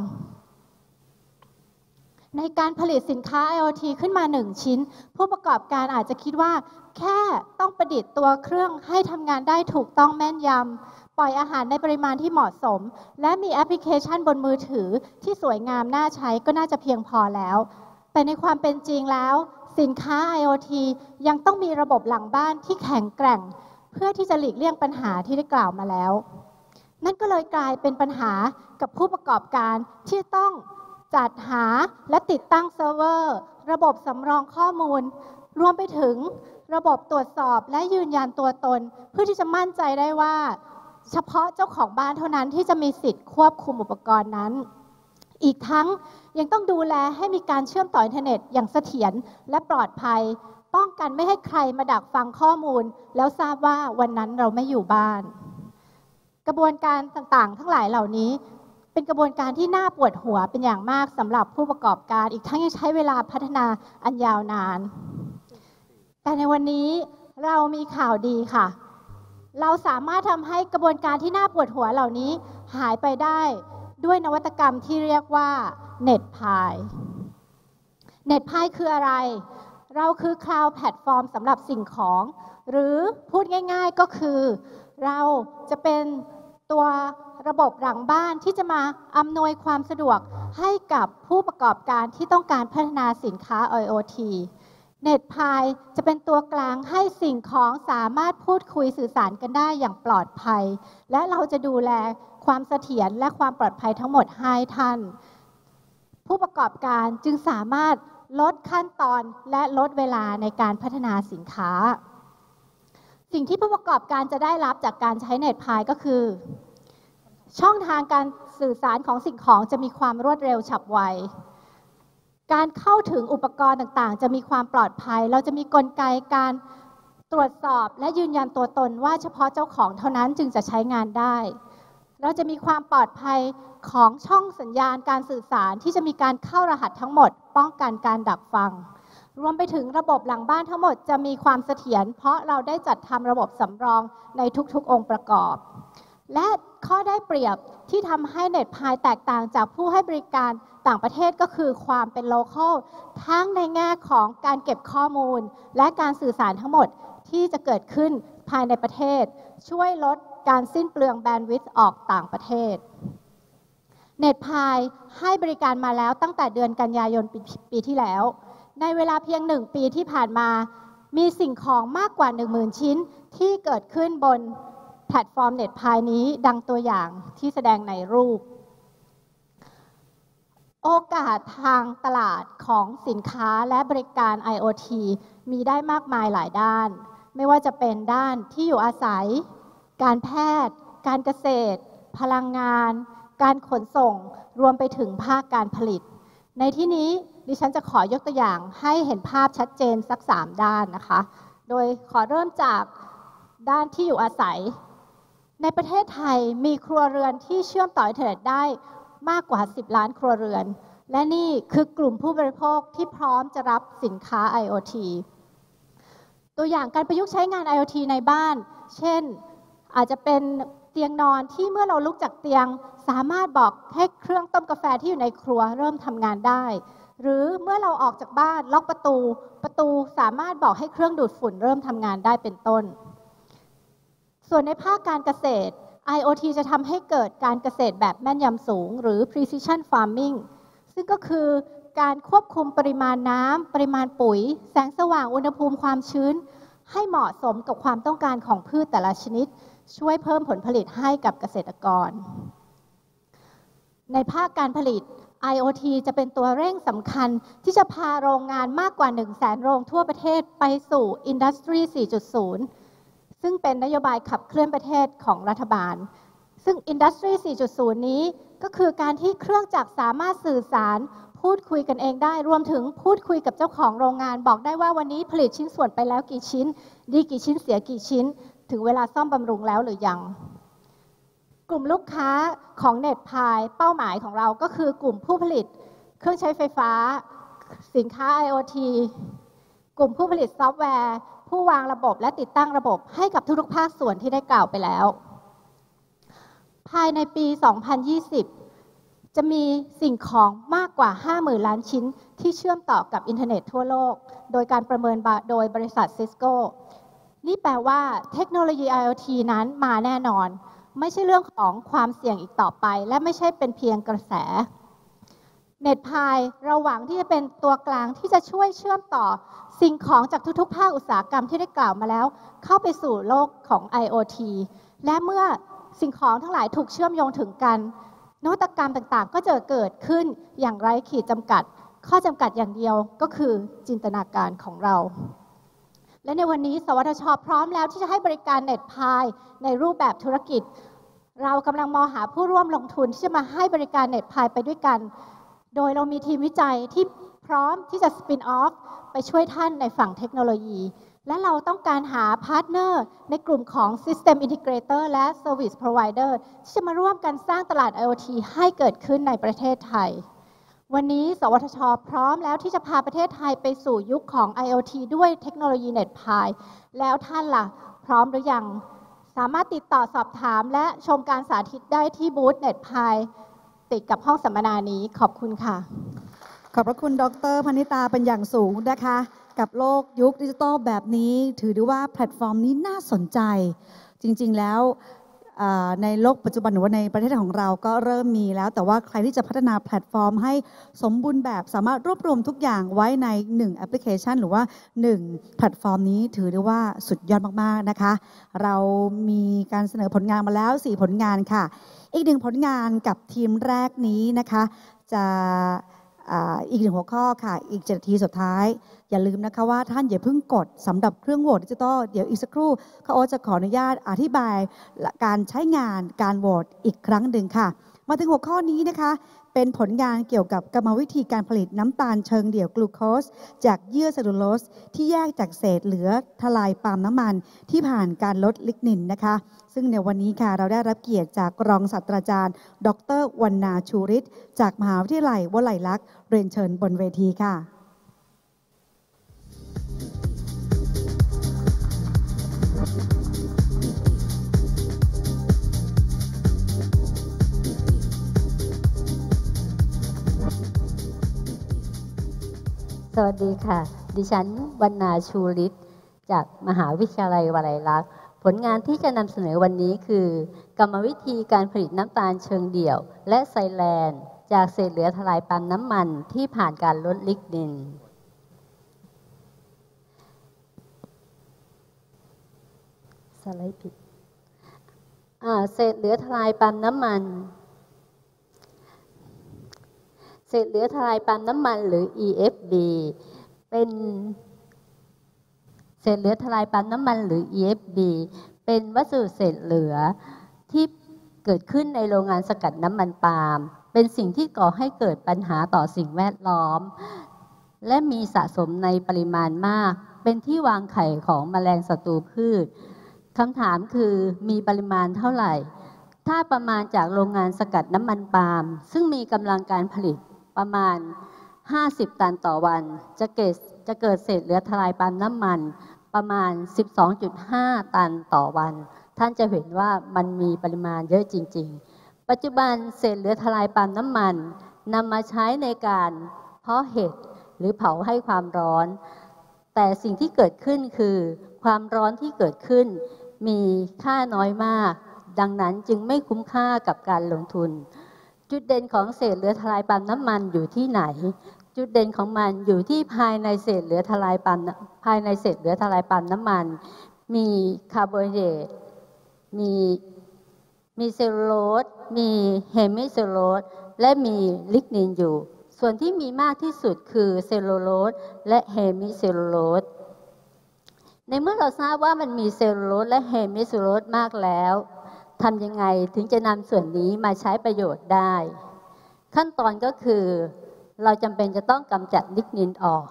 ในการผลิตสินค้า ไอ โอ ที ขึ้นมาหนึ่งชิ้นผู้ประกอบการอาจจะคิดว่าแค่ต้องประดิษฐ์ตัวเครื่องให้ทำงานได้ถูกต้องแม่นยำปล่อยอาหารในปริมาณที่เหมาะสมและมีแอปพลิเคชันบนมือถือที่สวยงามน่าใช้ก็น่าจะเพียงพอแล้วแต่ในความเป็นจริงแล้วสินค้า ไอ โอ ที ยังต้องมีระบบหลังบ้านที่แข็งแกร่งเพื่อที่จะหลีกเลี่ยงปัญหาที่ได้กล่าวมาแล้วนั่นก็เลยกลายเป็นปัญหากับผู้ประกอบการที่ต้องจัดหาและติดตั้งเซิร์ฟเวอร์ระบบสำรองข้อมูลรวมไปถึงระบบตรวจสอบและยืนยันตัวตนเพื่อที่จะมั่นใจได้ว่าเฉพาะเจ้าของบ้านเท่านั้นที่จะมีสิทธิ์ควบคุมอุปกรณ์นั้นอีกทั้งยังต้องดูแลให้มีการเชื่อมต่ออินเทอร์เน็ตอย่างเสถียรและปลอดภัยป้องกันไม่ให้ใครมาดักฟังข้อมูลแล้วทราบว่าวันนั้นเราไม่อยู่บ้านกระบวนการต่างๆทั้งหลายเหล่านี้เป็นกระบวนการที่น่าปวดหัวเป็นอย่างมากสำหรับผู้ประกอบการอีกทั้งยังใช้เวลาพัฒนาอันยาวนานแต่ในวันนี้เรามีข่าวดีค่ะเราสามารถทำให้กระบวนการที่น่าปวดหัวเหล่านี้หายไปได้ด้วยนวัตกรรมที่เรียกว่า เน็ตพาย เน็ตพาย คืออะไรเราคือ Cloud Platform สำหรับสิ่งของหรือพูดง่ายๆก็คือเราจะเป็นตัวระบบหลังบ้านที่จะมาอำนวยความสะดวกให้กับผู้ประกอบการที่ต้องการพัฒนาสินค้า ไอ โอ ที เน็ตพาย จะเป็นตัวกลางให้สิ่งของสามารถพูดคุยสื่อสารกันได้อย่างปลอดภัยและเราจะดูแลความเสถียรและความปลอดภัยทั้งหมดให้ท่านผู้ประกอบการจึงสามารถลดขั้นตอนและลดเวลาในการพัฒนาสินค้าสิ่งที่ผู้ประกอบการจะได้รับจากการใช้เน็ตพายก็คือช่องทางการสื่อสารของสิ่งของจะมีความรวดเร็วฉับไวการเข้าถึงอุปกรณ์ต่างๆจะมีความปลอดภัยเราจะมีกลไกการตรวจสอบและยืนยันตัวตนว่าเฉพาะเจ้าของเท่านั้นจึงจะใช้งานได้เราจะมีความปลอดภัยของช่องสัญญาณการสื่อสารที่จะมีการเข้ารหัสทั้งหมดป้องกันการดักฟังรวมไปถึงระบบหลังบ้านทั้งหมดจะมีความเสถียรเพราะเราได้จัดทำระบบสำรองในทุกๆองค์ประกอบและข้อได้เปรียบที่ทำให้เน็ตพายแตกต่างจากผู้ให้บริการต่างประเทศก็คือความเป็น local ทั้งในแง่ของการเก็บข้อมูลและการสื่อสารทั้งหมดที่จะเกิดขึ้นภายในประเทศช่วยลดการสิ้นเปลืองแบนด์วิดต์ออกต่างประเทศ NetPie ให้บริการมาแล้วตั้งแต่เดือนกันยายน ป, ปีที่แล้วในเวลาเพียงหนึ่งปีที่ผ่านมามีสิ่งของมากกว่า หนึ่งหมื่น ชิ้นที่เกิดขึ้นบนแพลตฟอร์ม NetPie นี้ดังตัวอย่างที่แสดงในรูปโอกาสทางตลาดของสินค้าและบริการ ไอ โอ ที มีได้มากมายหลายด้านไม่ว่าจะเป็นด้านที่อยู่อาศัยการแพทย์การเกษตรพลังงานการขนส่งรวมไปถึงภาคการผลิตในที่นี้ดิฉันจะขอยกตัวอย่างให้เห็นภาพชัดเจนสักสามด้านนะคะโดยขอเริ่มจากด้านที่อยู่อาศัยในประเทศไทยมีครัวเรือนที่เชื่อมต่ออินเทอร์เน็ตได้มากกว่าสิบล้านครัวเรือนและนี่คือกลุ่มผู้บริโภคที่พร้อมจะรับสินค้า ไอ โอ ที ตัวอย่างการประยุกต์ใช้งาน ไอ โอ ที ในบ้านเช่นอาจจะเป็นเตียงนอนที่เมื่อเราลุกจากเตียงสามารถบอกให้เครื่องต้มกาแฟที่อยู่ในครัวเริ่มทำงานได้หรือเมื่อเราออกจากบ้านล็อกประตูประตูสามารถบอกให้เครื่องดูดฝุ่นเริ่มทำงานได้เป็นต้นส่วนในภาคการเกษตร ไอ โอ ที จะทำให้เกิดการเกษตรแบบแม่นยำสูงหรือ precision farming ซึ่งก็คือการควบคุมปริมาณน้ำปริมาณปุ๋ยแสงสว่างอุณหภูมิความชื้นให้เหมาะสมกับความต้องการของพืชแต่ละชนิดช่วยเพิ่มผลผลิตให้กับเกษตรกรในภาคการผลิต ไอ โอ ที จะเป็นตัวเร่งสำคัญที่จะพาโรงงานมากกว่า หนึ่งแสน โรงทั่วประเทศไปสู่ Industry สี่จุดศูนย์ ซึ่งเป็นนโยบายขับเคลื่อนประเทศของรัฐบาลซึ่ง Industry สี่จุดศูนย์ นี้ก็คือการที่เครื่องจักรสามารถสื่อสารพูดคุยกันเองได้รวมถึงพูดคุยกับเจ้าของโรงงานบอกได้ว่าวันนี้ผลิตชิ้นส่วนไปแล้วกี่ชิ้นดีกี่ชิ้นเสียกี่ชิ้นถึงเวลาซ่อมบำรุงแล้วหรือยังกลุ่มลูกค้าของ NetPie เป้าหมายของเราก็คือกลุ่มผู้ผลิตเครื่องใช้ไฟฟ้าสินค้า ไอ โอ ที กลุ่มผู้ผลิตซอฟต์แวร์ผู้วางระบบและติดตั้งระบบให้กับทุกๆภาคส่วนที่ได้กล่าวไปแล้วภายในปี สองพันยี่สิบ จะมีสิ่งของมากกว่า ห้าหมื่น ล้านชิ้นที่เชื่อมต่อกับอินเทอร์เน็ตทั่วโลกโดยการประเมินโดยบริษัท Cisco นี่แปลว่าเทคโนโลยี ไอ โอ ที นั้นมาแน่นอนไม่ใช่เรื่องของความเสี่ยงอีกต่อไปและไม่ใช่เป็นเพียงกระแส NetPie เราหวังที่จะเป็นตัวกลางที่จะช่วยเชื่อมต่อสิ่งของจากทุกๆภาคอุตสาหกรรมที่ได้กล่าวมาแล้วเข้าไปสู่โลกของ ไอ โอ ที และเมื่อสิ่งของทั้งหลายถูกเชื่อมโยงถึงกันนวัตกรรมต่างๆก็จะเกิดขึ้นอย่างไร้ขีดจำกัดข้อจำกัดอย่างเดียวก็คือจินตนาการของเราและในวันนี้สวทช.พร้อมแล้วที่จะให้บริการ NetPie ในรูปแบบธุรกิจเรากำลังมองหาผู้ร่วมลงทุนที่จะมาให้บริการ NetPie ไปด้วยกันโดยเรามีทีมวิจัยที่พร้อมที่จะสปินออฟไปช่วยท่านในฝั่งเทคโนโลยีและเราต้องการหาพาร์ทเนอร์ในกลุ่มของ System Integrator และ Service Provider ที่จะมาร่วมกันสร้างตลาด ไอ โอ ที ให้เกิดขึ้นในประเทศไทยวันนี้สวทช.พร้อมแล้วที่จะพาประเทศไทยไปสู่ยุคของ ไอ โอ ที ด้วยเทคโนโลยี NetPie แล้วท่านล่ะพร้อมหรือยังสามารถติดต่อสอบถามและชมการสาธิตได้ที่บูธ NetPie ติดกับห้องสัมมนานี้ขอบคุณค่ะ
ขอบพระคุณดร.พนิตาเป็นอย่างสูงนะคะกับโลกยุคดิจิทัลแบบนี้ถือได้ว่าแพลตฟอร์มนี้น่าสนใจจริงๆแล้วในโลกปัจจุบันหรือว่าในประเทศของเราก็เริ่มมีแล้วแต่ว่าใครที่จะพัฒนาแพลตฟอร์มให้สมบูรณ์แบบสามารถรวบรวมทุกอย่างไว้ในหนึ่งแอปพลิเคชันหรือว่าหนึ่งแพลตฟอร์มนี้ถือได้ว่าสุดยอดมากๆนะคะเรามีการเสนอผลงานมาแล้วสี่ผลงานค่ะอีกหนึ่งผลงานกับทีมแรกนี้นะคะจะอีกหนึ่งหัวข้อค่ะอีกเจ็ดนาทีสุดท้ายอย่าลืมนะคะว่าท่านอย่าเพิ่งกดสำหรับเครื่องโหวตดิจิตอลเดี๋ยวอีกสักครู่เขาจะขออนุญาตอธิบายการใช้งานการโหวตอีกครั้งหนึ่งค่ะมาถึงหัวข้อนี้นะคะเป็นผลงานเกี่ยวกับกรรมวิธีการผลิตน้ำตาลเชิงเดี่ยวกลูโคสจากเยื่อเซลลูโลสที่แยกจากเศษเหลือทลายปาล์มน้ำมันที่ผ่านการลดลิกนินนะคะซึ่งในวันนี้ค่ะเราได้รับเกียรติจากรองศาสตราจารย์ดร.วรรณาชูฤทธิ์จากมหาวิทยาลัยวลัยลักษณ์เรียนเชิญบนเวทีค่ะ
สวัสดีค่ะดิฉันวรรณาชูฤทธิ์จากมหาวิทยาลัยวลัยลักษณ์ผลงานที่จะนำเสนอวันนี้คือกรรมวิธีการผลิตน้ำตาลเชิงเดี่ยวและไซแลนจากเศษเหลือทลายปาล์มน้ำมันที่ผ่านการลดลิกนินสไลด์ผิดเศษเหลือทลายปาล์มน้ำมันเศษเหลือทลายปาล์มน้ำมันหรือ อี เอฟ บี เป็นเศษเหลือทลายปาล์มน้ำมันหรือ อี เอฟ บี เป็นวัสดุเศษเหลือที่เกิดขึ้นในโรงงานสกัดน้ำมันปาล์มเป็นสิ่งที่ก่อให้เกิดปัญหาต่อสิ่งแวดล้อมและมีสะสมในปริมาณมากเป็นที่วางไข่ของแมลงศัตรูพืชคำถามคือมีปริมาณเท่าไหร่ถ้าประมาณจากโรงงานสกัดน้ำมันปาล์มซึ่งมีกำลังการผลิตประมาณห้าสิบตันต่อวันจะเกิดจะเกิดเศษเหลือทลายปาล์มน้ำมันประมาณ สิบสองจุดห้า ตันต่อวันท่านจะเห็นว่ามันมีปริมาณเยอะจริงๆปัจจุบันเศษเหลือทลายปาล์มน้ำมันนำมาใช้ในการเพาะเห็ดหรือเผาให้ความร้อนแต่สิ่งที่เกิดขึ้นคือความร้อนที่เกิดขึ้นมีค่าน้อยมากดังนั้นจึงไม่คุ้มค่ากับการลงทุนจุดเด่นของเศษเหลือทลายปาล์มน้ำมันอยู่ที่ไหนจุดเด่นของมันอยู่ที่ภายในเศษเหลือทลายปาล์มภายในเศษเหลือทลายปาล์มน้ำมันมีคาร์โบไฮเดรตมีมีเซลลูโลสมีเฮมิเซลลูโลสและมีลิกนินอยู่ส่วนที่มีมากที่สุดคือเซลลูโลสและเฮมิเซลลูโลสในเมื่อเราทราบว่ามันมีเซลลูโลสและเฮมิเซลลูโลสมากแล้วทำยังไงถึงจะนำส่วนนี้มาใช้ประโยชน์ได้ขั้นตอนก็คือเราจำเป็นจะต้องกำจัดลิกนินออก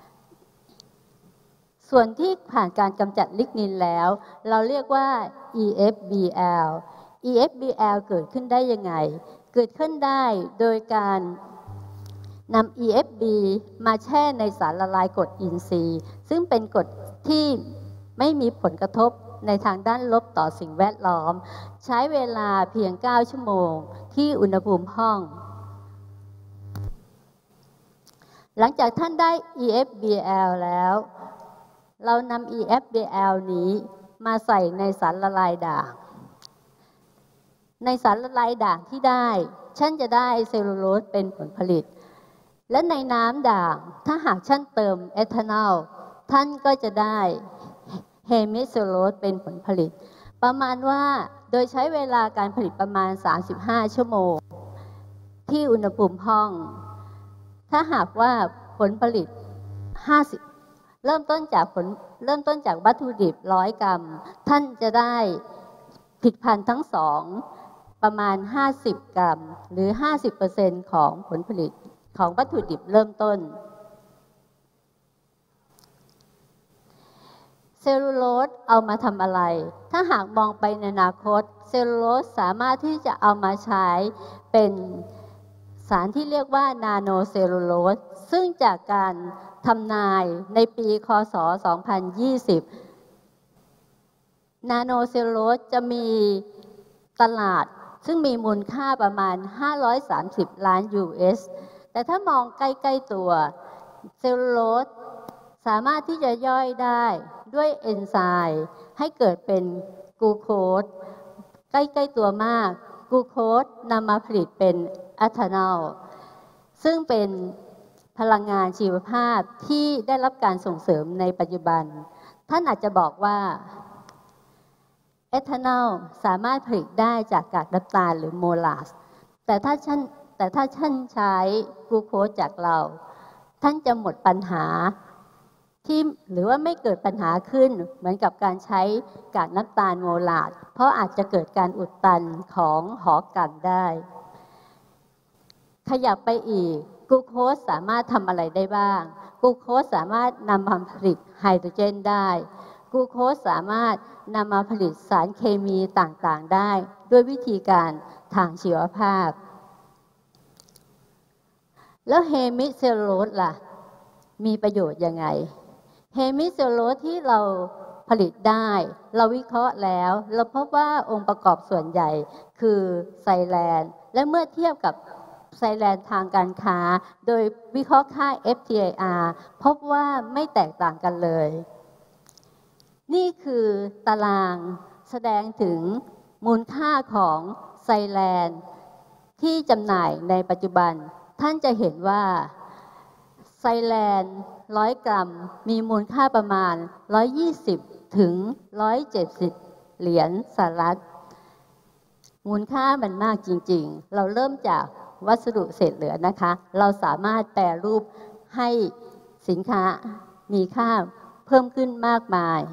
ส่วนที่ผ่านการกำจัดลิกนินแล้วเราเรียกว่า อี เอฟ บี แอล อี เอฟ บี แอล เกิดขึ้นได้ยังไงเกิดขึ้นได้โดยการนำ อี เอฟ บี มาแช่ในสารละลายกรดอินทรีย์ซึ่งเป็นกรดที่ไม่มีผลกระทบในทางด้านลบต่อสิ่งแวดล้อมใช้เวลาเพียงเก้าชั่วโมงที่อุณหภูมิห้องหลังจากท่านได้ อี เอฟ บี แอล แล้วเรานำ อี เอฟ บี แอล นี้มาใส่ในสารละลายด่างในสารละลายด่างที่ได้ท่านจะได้เซลลูโลสเป็นผลผลิตและในน้ำด่างถ้าหากท่านเติมเอทานอลท่านก็จะได้เฮมิเซลลูโลสเป็นผลผลิตประมาณว่าโดยใช้เวลาการผลิตประมาณสามสิบห้าชั่วโมงที่อุณหภูมิห้องถ้าหากว่าผลผลิตห้าสิบเริ่มต้นจากผลเริ่มต้นจากวัตถุดิบหนึ่งร้อยกรัมท่านจะได้ผลิตภัณฑ์ทั้งสองประมาณห้าสิบกรัมหรือ ห้าสิบเปอร์เซ็นต์ ของผลผลิตของวัตถุดิบเริ่มต้นเซลลูโลสเอามาทำอะไรถ้าหากมองไปในอนาคตเซลลูโลสสามารถที่จะเอามาใช้เป็นสารที่เรียกว่านาโนเซลลูโลสซึ่งจากการทำนายในปีค.ศ. สองพันยี่สิบนาโนเซลลูโลสจะมีตลาดซึ่งมีมูลค่าประมาณห้าร้อยสามสิบล้าน ยู เอส แต่ถ้ามองใกล้ๆตัวเซลลูโลสสามารถที่จะย่อยได้ด้วยเอนไซม์ให้เกิดเป็นกลูโคสใกล้ๆตัวมากกลูโคสนำมาผลิตเป็นอะทานอลซึ่งเป็นพลังงานชีวภาพที่ได้รับการส่งเสริมในปัจจุบันท่านอาจจะบอกว่าเอทานอลสามารถผลิตได้จากกากน้ำตาลหรือโมลาสแต่ถ้าท่านแต่ถ้าท่านใช้กลูโคสจากเราท่านจะหมดปัญหาที่หรือว่าไม่เกิดปัญหาขึ้นเหมือนกับการใช้กากน้ำตาลโมลาสเพราะอาจจะเกิดการอุดตันของหอกันได้ขยับไปอีกกลูโคสสามารถทำอะไรได้บ้างกลูโคสสามารถนำมาผลิตไฮโดรเจนได้กลูโคสสามารถนำมาผลิตสารเคมีต่างๆได้ด้วยวิธีการทางชีวภาพแล้วเฮมิเซลลูโลสล่ะมีประโยชน์ยังไงเฮมิเซลลูโลสที่เราผลิตได้เราวิเคราะห์แล้วเราพบว่าองค์ประกอบส่วนใหญ่คือไซแลนและเมื่อเทียบกับไซแลนทางการค้าโดยวิเคราะห์ค่า เอฟ ที ไอ อาร์ พบว่าไม่แตกต่างกันเลย นี่คือตารางแสดงถึงมูลค่าของไซแลนที่จำหน่ายในปัจจุบันท่านจะเห็นว่าไซแลนร้อยกรัมมีมูลค่าประมาณหนึ่งร้อยยี่สิบถึงหนึ่งร้อยเจ็ดสิบเหรียญสหรัฐมูลค่ามันมากจริงๆเราเริ่มจากวัสดุเศษเหลือนะคะเราสามารถแปรรูปให้สินค้ามีค่าเพิ่มขึ้นมากมาย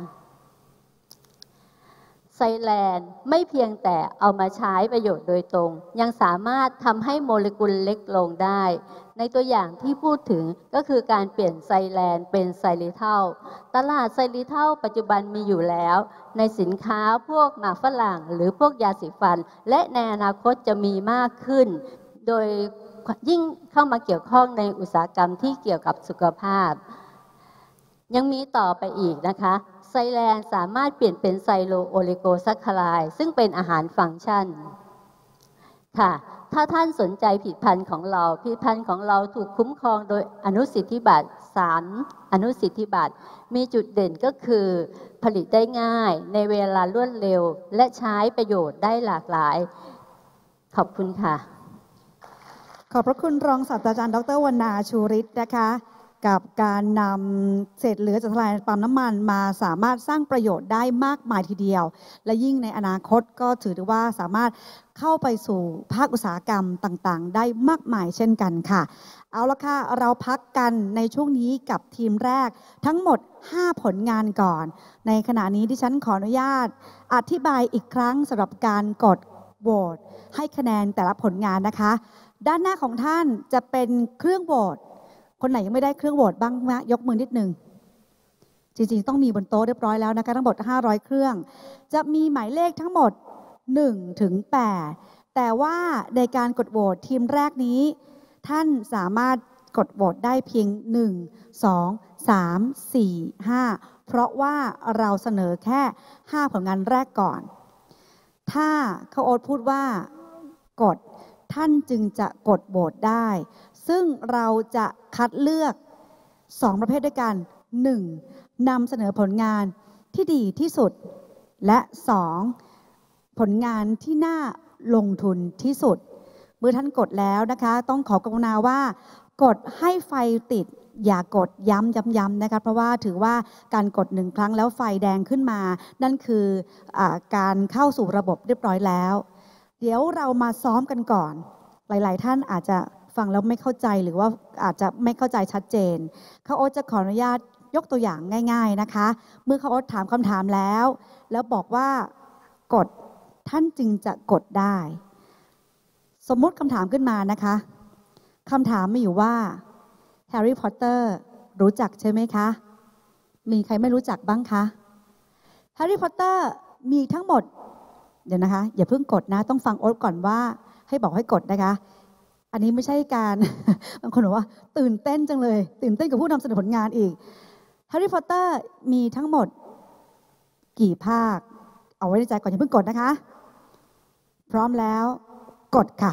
ไซแลนไม่เพียงแต่เอามาใช้ประโยชน์โดยตรงยังสามารถทำให้โมเลกุลเล็กลงได้ในตัวอย่างที่พูดถึงก็คือการเปลี่ยนไซแลนเป็นไซลิเทลตลาดไซลิเทลปัจจุบันมีอยู่แล้วในสินค้าพวกหมากฝรั่งหรือพวกยาสีฟันและในอนาคตจะมีมากขึ้นโดยยิ่งเข้ามาเกี่ยวข้องในอุตสาหกรรมที่เกี่ยวกับสุขภาพยังมีต่อไปอีกนะคะไซแลนสามารถเปลี่ยนเป็นไซโลโอลิโกซัคคาไรด์ซึ่งเป็นอาหารฟังก์ชันค่ะถ้าท่านสนใจผลิตภัณฑ์ของเราผลิตภัณฑ์ของเราถูกคุ้มครองโดยอนุสิทธิบัตรสามอนุสิทธิบัตรมีจุดเด่นก็คือผลิตได้ง่ายในเวลารวดเร็วและใช้ประโยชน์ได้หลากหลายขอบคุณค่ะ
ขอบพระคุณรองศาสตราจารย์ดร.วรรณาชูฤทธิ์นะคะกับการนำเศษเหลือจากทลายปั๊มน้ำมันมาสามารถสร้างประโยชน์ได้มากมายทีเดียวและยิ่งในอนาคตก็ถือได้ว่าสามารถเข้าไปสู่ภาคอุตสาหกรรมต่างๆได้มากมายเช่นกันค่ะเอาละค่ะเราพักกันในช่วงนี้กับทีมแรกทั้งหมดห้าผลงานก่อนในขณะนี้ที่ฉันขออนุญาตอธิบายอีกครั้งสำหรับการกดโหวตให้คะแนนแต่ละผลงานนะคะด้านหน้าของท่านจะเป็นเครื่องโหวตคนไหนยังไม่ได้เครื่องโหวตบ้างนะยกมือนิดนึงจริงๆต้องมีบนโต๊ะเรียบร้อยแล้วนะคะทั้งหมดห้าร้อยเครื่องจะมีหมายเลขทั้งหมดหนึ่งถึงแปดแต่ว่าในการกดโหวตทีมแรกนี้ท่านสามารถกดโหวตได้เพียงหนึ่ง สอง สาม สี่ ห้าเพราะว่าเราเสนอแค่ห้าผลงานแรกก่อนถ้าเขาโอ๊ตพูดว่ากดท่านจึงจะกดโหวตได้ซึ่งเราจะคัดเลือกสองประเภทด้วยกันหนึ่งนำเสนอผลงานที่ดีที่สุดและสองผลงานที่น่าลงทุนที่สุดเมื่อท่านกดแล้วนะคะต้องขอกรุณาว่ากดให้ไฟติดอย่ากดย้ำย้ำๆนะคะเพราะว่าถือว่าการกดหนึ่งครั้งแล้วไฟแดงขึ้นมานั่นคืออาการเข้าสู่ระบบเรียบร้อยแล้วเดี๋ยวเรามาซ้อมกันก่อนหลายๆท่านอาจจะฟังแล้วไม่เข้าใจหรือว่าอาจจะไม่เข้าใจชัดเจนข้าโอ๊ตจะขออนุญาตยกตัวอย่างง่ายๆนะคะเมื่อข้าโอ๊ตถามคำถามแล้วแล้วบอกว่ากดท่านจึงจะกดได้สมมุติคำถามขึ้นมานะคะคำถามมีอยู่ว่าแฮร์รี่พอตเตอร์รู้จักใช่ไหมคะมีใครไม่รู้จักบ้างคะแฮร์รี่พอตเตอร์มีทั้งหมดเดี๋ยวนะคะอย่าเพิ่งกดนะต้องฟังโอ๊ตก่อนว่าให้บอกให้กดนะคะอันนี้ไม่ใช่การ บางคนบอกว่าตื่นเต้นจังเลยตื่นเต้นกับผู้นำเสนอผลงานอีกแฮร์รี่พอตเตอร์มีทั้งหมดกี่ภาคเอาไว้ในใจก่อนอย่าเพิ่งกดนะคะพร้อมแล้วกดค่ะ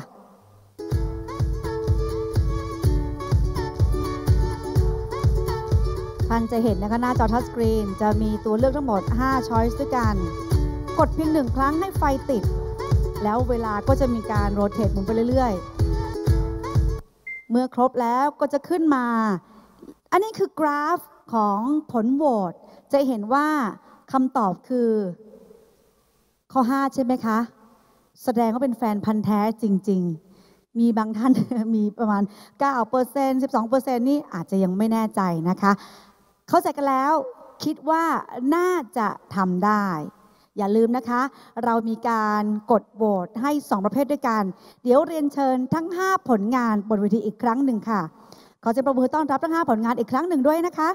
ท่านจะเห็นนะคะหน้าจอทัชสกรีนจะมีตัวเลือกทั้งหมดห้า choice ด้วยกันกดเพียงหนึ่งครั้งให้ไฟติดแล้วเวลาก็จะมีการโรเตทหมุนไปเรื่อยๆเมื่อครบแล้วก็จะขึ้นมาอันนี้คือกราฟของผลโหวตจะเห็นว่าคำตอบคือข้อห้าใช่ไหมคะแสดงว่าเป็นแฟนพันธ์แท้จริงๆมีบางท่าน มีประมาณ เก้าเปอร์เซ็นต์ สิบสองเปอร์เซ็นต์ นี่อาจจะยังไม่แน่ใจนะคะเข้าใจกันแล้วคิดว่าน่าจะทำได้อย่าลืมนะคะเรามีการกดโหวตให้สองประเภทด้วยกันเดี๋ยวเรียนเชิญทั้งห้าผลงานบนเวทีอีกครั้งหนึ่งค่ะขอเสียงปรบมือต้อนรับทั้งห้าผลงานอีกครั้งหนึ่งด้วยนะคะ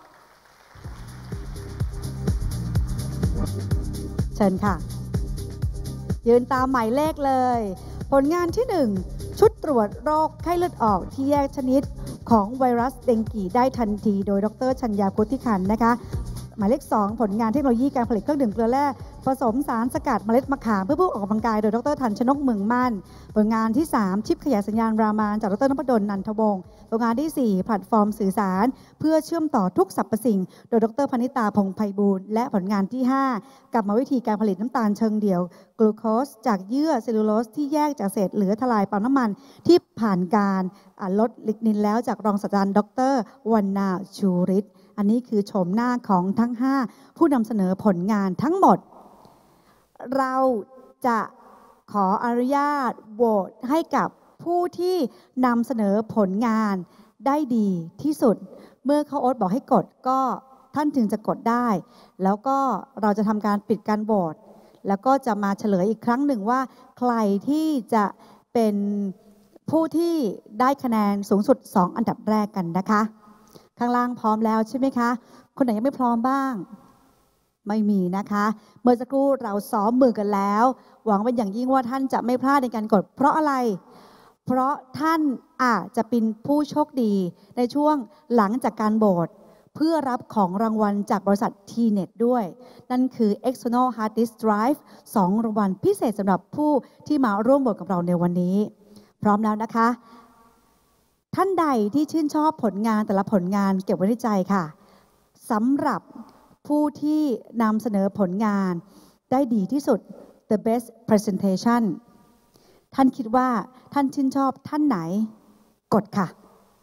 เชิญค่ะยืนตามหมายเลขเลยผลงานที่หนึ่งชุดตรวจโรคไข้เลือดออกที่แยกชนิดของไวรัสเดงกีได้ทันทีโดยดรชัญญาพุทธิขันธ์นะคะหมายเลขสองผลงานเทคโนโลยีการผลิตเครื่องดื่มเกลือแร่ผสมสารสกัดเมล็ดมะขามเพื่อผู้ออกกำลังกายโดยดรธัญชนกเมืองมั่นผลงานที่สามชิปขยายสัญญาณรามานจากดรนพดลนันทวงศ์ผลงานที่สี่แพลตฟอร์มสื่อสารเพื่อเชื่อมต่อทุกสรรพสิ่งโดยดรพนิตาพงษ์ไพบูลย์และผลงานที่ห้ากรรมวิธีการผลิตน้ำตาลเชิงเดี่ยวกลูโคสจากเยื่อเซลลูโลสที่แยกจากเศษเหลือทลายปั๊มน้ำมันที่ผ่านการลดลิกนินแล้วจากรองศาสตราจารย์ดรวรรณาชูฤทธิ์อันนี้คือโฉมหน้าของทั้งห้าผู้นำเสนอผลงานทั้งหมดเราจะขออนุญาตโหวตให้กับผู้ที่นำเสนอผลงานได้ดีที่สุดเมื่อเขาโอ๊ตบอกให้กดก็ท่านถึงจะกดได้แล้วก็เราจะทำการปิดการโหวตแล้วก็จะมาเฉลยอีกครั้งหนึ่งว่าใครที่จะเป็นผู้ที่ได้คะแนนสูงสุดสองอันดับแรกกันนะคะข้างล่างพร้อมแล้วใช่ไหมคะคนไหนยังไม่พร้อมบ้างไม่มีนะคะเมื่อสักครู่เราซ้อมมือกันแล้วหวังเป็นอย่างยิ่งว่าท่านจะไม่พลาดในการกดเพราะอะไรเพราะท่านอาจจะเป็นผู้โชคดีในช่วงหลังจากการโหวตเพื่อรับของรางวัลจากบริษัท ที เน็ต ด้วย นั่นคือ External Hard Disk Drive สองรางวัลพิเศษสำหรับผู้ที่มาร่วมโหวตกับเราในวันนี้พร้อมแล้วนะคะท่านใดที่ชื่นชอบผลงานแต่ละผลงานเก็บไว้ในใจค่ะสำหรับผู้ที่นำเสนอผลงานได้ดีที่สุด the best presentation ท่านคิดว่าท่านชื่นชอบท่านไหนกดค่ะ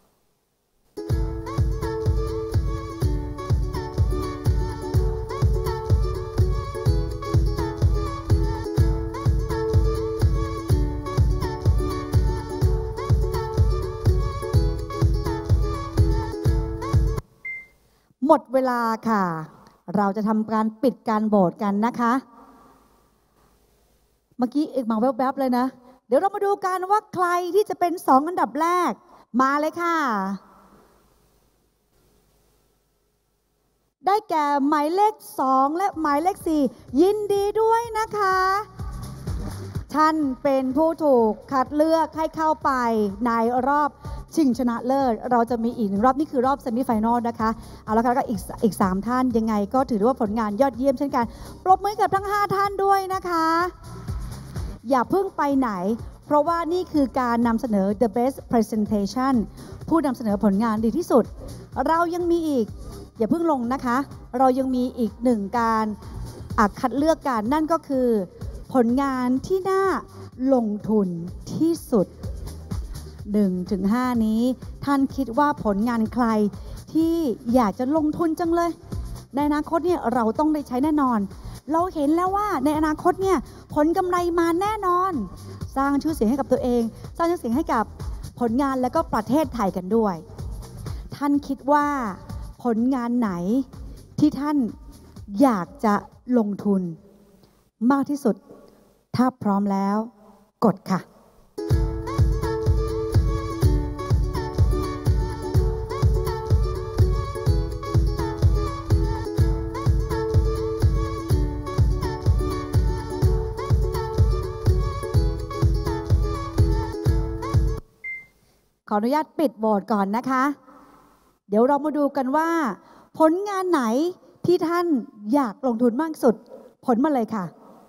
หมดเวลาค่ะเราจะทำการปิดการโหวตกันนะคะเมื่อกี้เอกมาแวบๆเลยนะเดี๋ยวเรามาดูกันว่าใครที่จะเป็นสองอันดับแรกมาเลยค่ะได้แก่หมายเลขสองและหมายเลขสี่ยินดีด้วยนะคะท่านเป็นผู้ถูกคัดเลือกให้เข้าไปในรอบชิงชนะเลิศเราจะมีอีกหนึ่งรอบนี่คือรอบเซมิไฟแนลนะคะเอาละค่ะก็อีกอีกสามท่านยังไงก็ถือว่าผลงานยอดเยี่ยมเช่นกันปรบมือกับทั้งห้าท่านด้วยนะคะอย่าเพิ่งไปไหนเพราะว่านี่คือการนำเสนอ the best presentation ผู้นำเสนอผลงานดีที่สุดเรายังมีอีกอย่าเพิ่งลงนะคะเรายังมีอีกหนึ่งการคัดเลือกกันนั่นก็คือผลงานที่น่าลงทุนที่สุดหนึ่งถึงห้านี้ท่านคิดว่าผลงานใครที่อยากจะลงทุนจังเลยในอนาคตเนี่ยเราต้องได้ใช้แน่นอนเราเห็นแล้วว่าในอนาคตเนี่ยผลกำไรมาแน่นอนสร้างชื่อเสียงให้กับตัวเองสร้างชื่อเสียงให้กับผลงานและก็ประเทศไทยกันด้วยท่านคิดว่าผลงานไหนที่ท่านอยากจะลงทุนมากที่สุดถ้าพร้อมแล้วกดค่ะขออนุญาตปิดโหวตก่อนนะคะเดี๋ยวเรามาดูกันว่าผลงานไหนที่ท่านอยากลงทุนมากสุดผลมาเลยค่ะ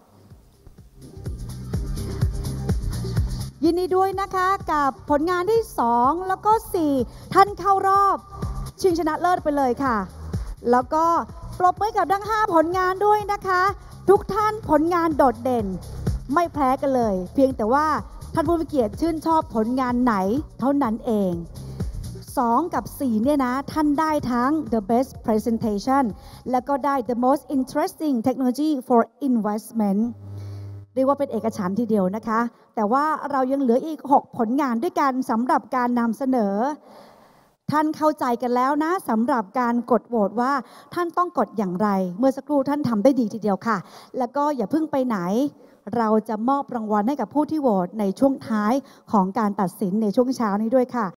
ยินดีด้วยนะคะกับผลงานที่สองแล้วก็สี่ท่านเข้ารอบชิงชนะเลิศไปเลยค่ะแล้วก็ปรบมือกับทั้งห้าผลงานด้วยนะคะทุกท่านผลงานโดดเด่นไม่แพ้กันเลยเพียงแต่ว่าท่านผู้มีเกียรติชื่นชอบผลงานไหนเท่านั้นเองสองกับสี่เนี่ยนะท่านได้ทั้ง the best presentation แล้วก็ได้ the most interesting technology for investment เรียกว่าเป็นเอกฉันท์ทีเดียวนะคะแต่ว่าเรายังเหลืออีกหกผลงานด้วยกันสำหรับการนำเสนอท่านเข้าใจกันแล้วนะสำหรับการกดโหวตว่าท่านต้องกดอย่างไรเมื่อสักครู่ท่านทำได้ดีทีเดียวค่ะแล้วก็อย่าเพิ่งไปไหนเราจะมอบรางวัลให้กับผู้ที่โหวตในช่วงท้ายของการตัดสินในช่วงเช้านี้ด้วยค่ะ